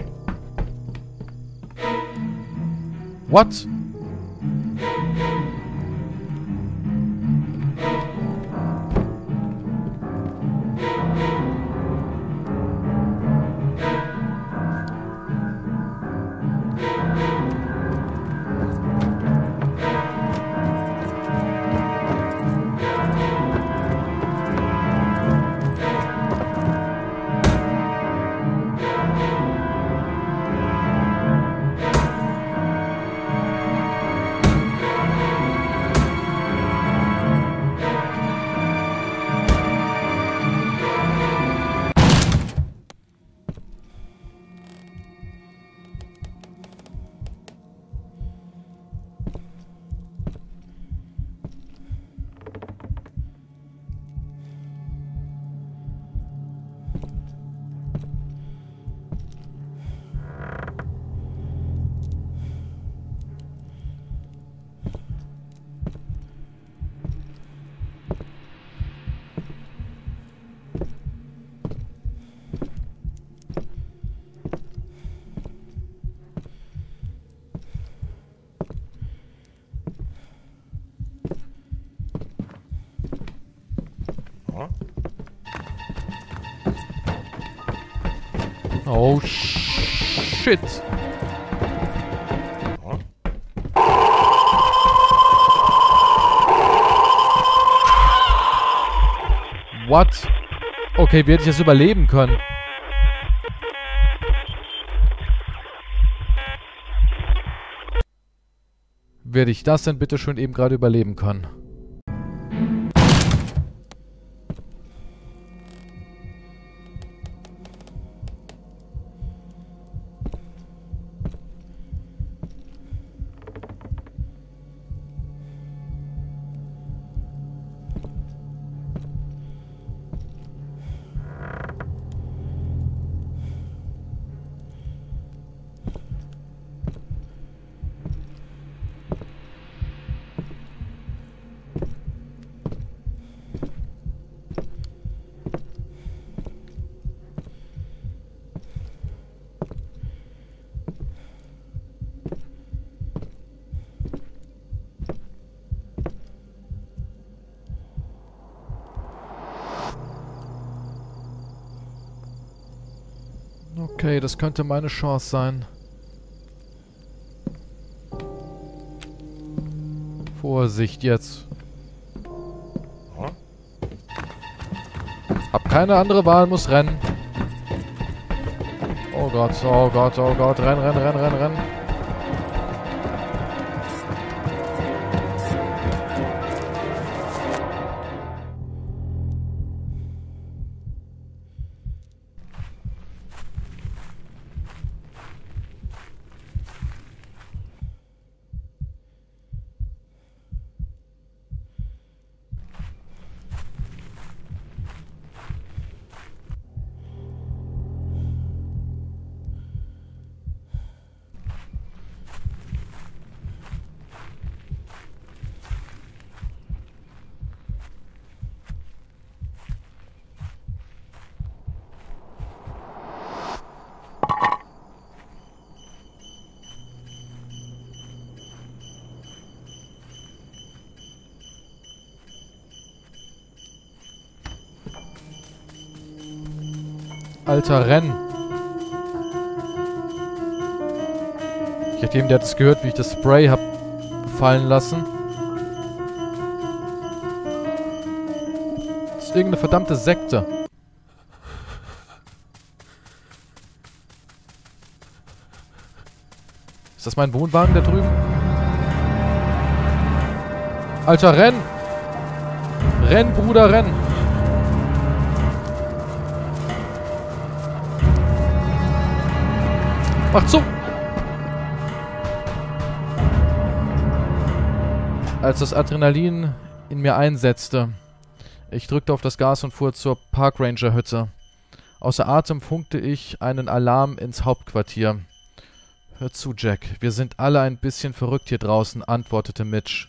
What? Oh, shit. What? Okay, wie hätte ich das überleben können? Werde ich das denn bitte schön eben gerade überleben können? Okay, das könnte meine Chance sein. Vorsicht jetzt. Hab keine andere Wahl, muss rennen. Oh Gott, oh Gott, oh Gott. Renn, renn, renn, renn, renn. Alter, renn. Ich dachte eben, der hat es gehört, wie ich das Spray hab fallen lassen. Das ist irgendeine verdammte Sekte. Ist das mein Wohnwagen da drüben? Alter, renn! Renn, Bruder, renn! Mach zu! Als das Adrenalin in mir einsetzte, ich drückte auf das Gas und fuhr zur Parkranger-Hütte. Außer Atem funkte ich einen Alarm ins Hauptquartier. »Hör zu, Jack, wir sind alle ein bisschen verrückt hier draußen«, antwortete Mitch.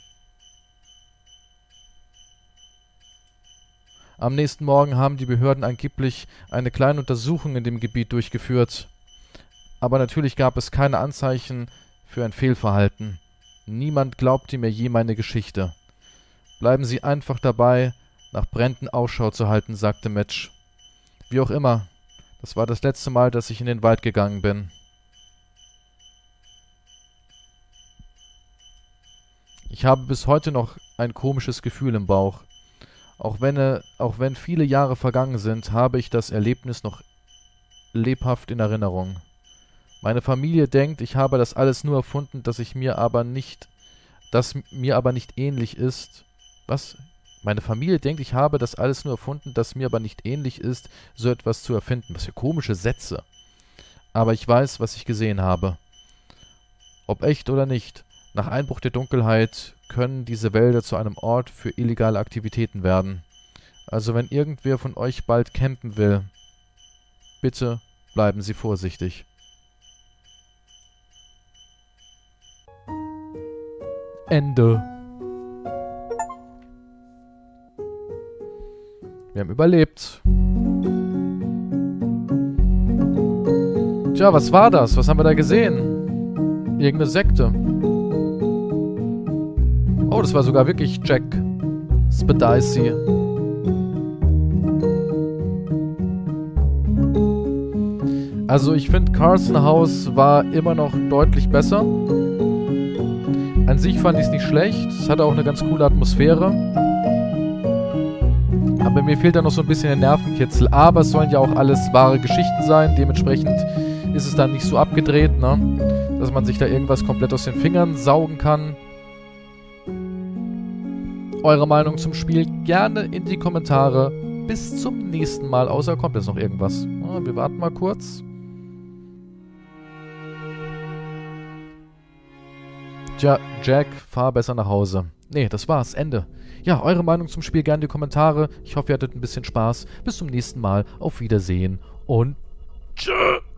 Am nächsten Morgen haben die Behörden angeblich eine kleine Untersuchung in dem Gebiet durchgeführt. Aber natürlich gab es keine Anzeichen für ein Fehlverhalten. Niemand glaubte mir je meine Geschichte. »Bleiben Sie einfach dabei, nach Bränden Ausschau zu halten«, sagte Mitch. Wie auch immer, das war das letzte Mal, dass ich in den Wald gegangen bin. Ich habe bis heute noch ein komisches Gefühl im Bauch. Auch wenn viele Jahre vergangen sind, habe ich das Erlebnis noch lebhaft in Erinnerung. Meine Familie denkt, ich habe das alles nur erfunden, das mir aber nicht ähnlich ist. Was? Meine Familie denkt, ich habe das alles nur erfunden, das mir aber nicht ähnlich ist, so etwas zu erfinden. Was für komische Sätze. Aber ich weiß, was ich gesehen habe. Ob echt oder nicht, nach Einbruch der Dunkelheit können diese Wälder zu einem Ort für illegale Aktivitäten werden. Also wenn irgendwer von euch bald campen will, bitte bleiben Sie vorsichtig. Ende. Wir haben überlebt. Tja, was war das? Was haben wir da gesehen? Irgendeine Sekte. Oh, das war sogar wirklich Jack Spedicy. Also ich finde, Carson House war immer noch deutlich besser. An sich fand ich es nicht schlecht. Es hatte auch eine ganz coole Atmosphäre. Aber mir fehlt da noch so ein bisschen der Nervenkitzel. Aber es sollen ja auch alles wahre Geschichten sein. Dementsprechend ist es dann nicht so abgedreht, ne? Dass man sich da irgendwas komplett aus den Fingern saugen kann. Eure Meinung zum Spiel gerne in die Kommentare. Bis zum nächsten Mal. Außer kommt jetzt noch irgendwas. Wir warten mal kurz. Tja, Jack, fahr besser nach Hause. Nee, das war's. Ende. Ja, eure Meinung zum Spiel gerne in die Kommentare. Ich hoffe, ihr hattet ein bisschen Spaß. Bis zum nächsten Mal. Auf Wiedersehen und tschö.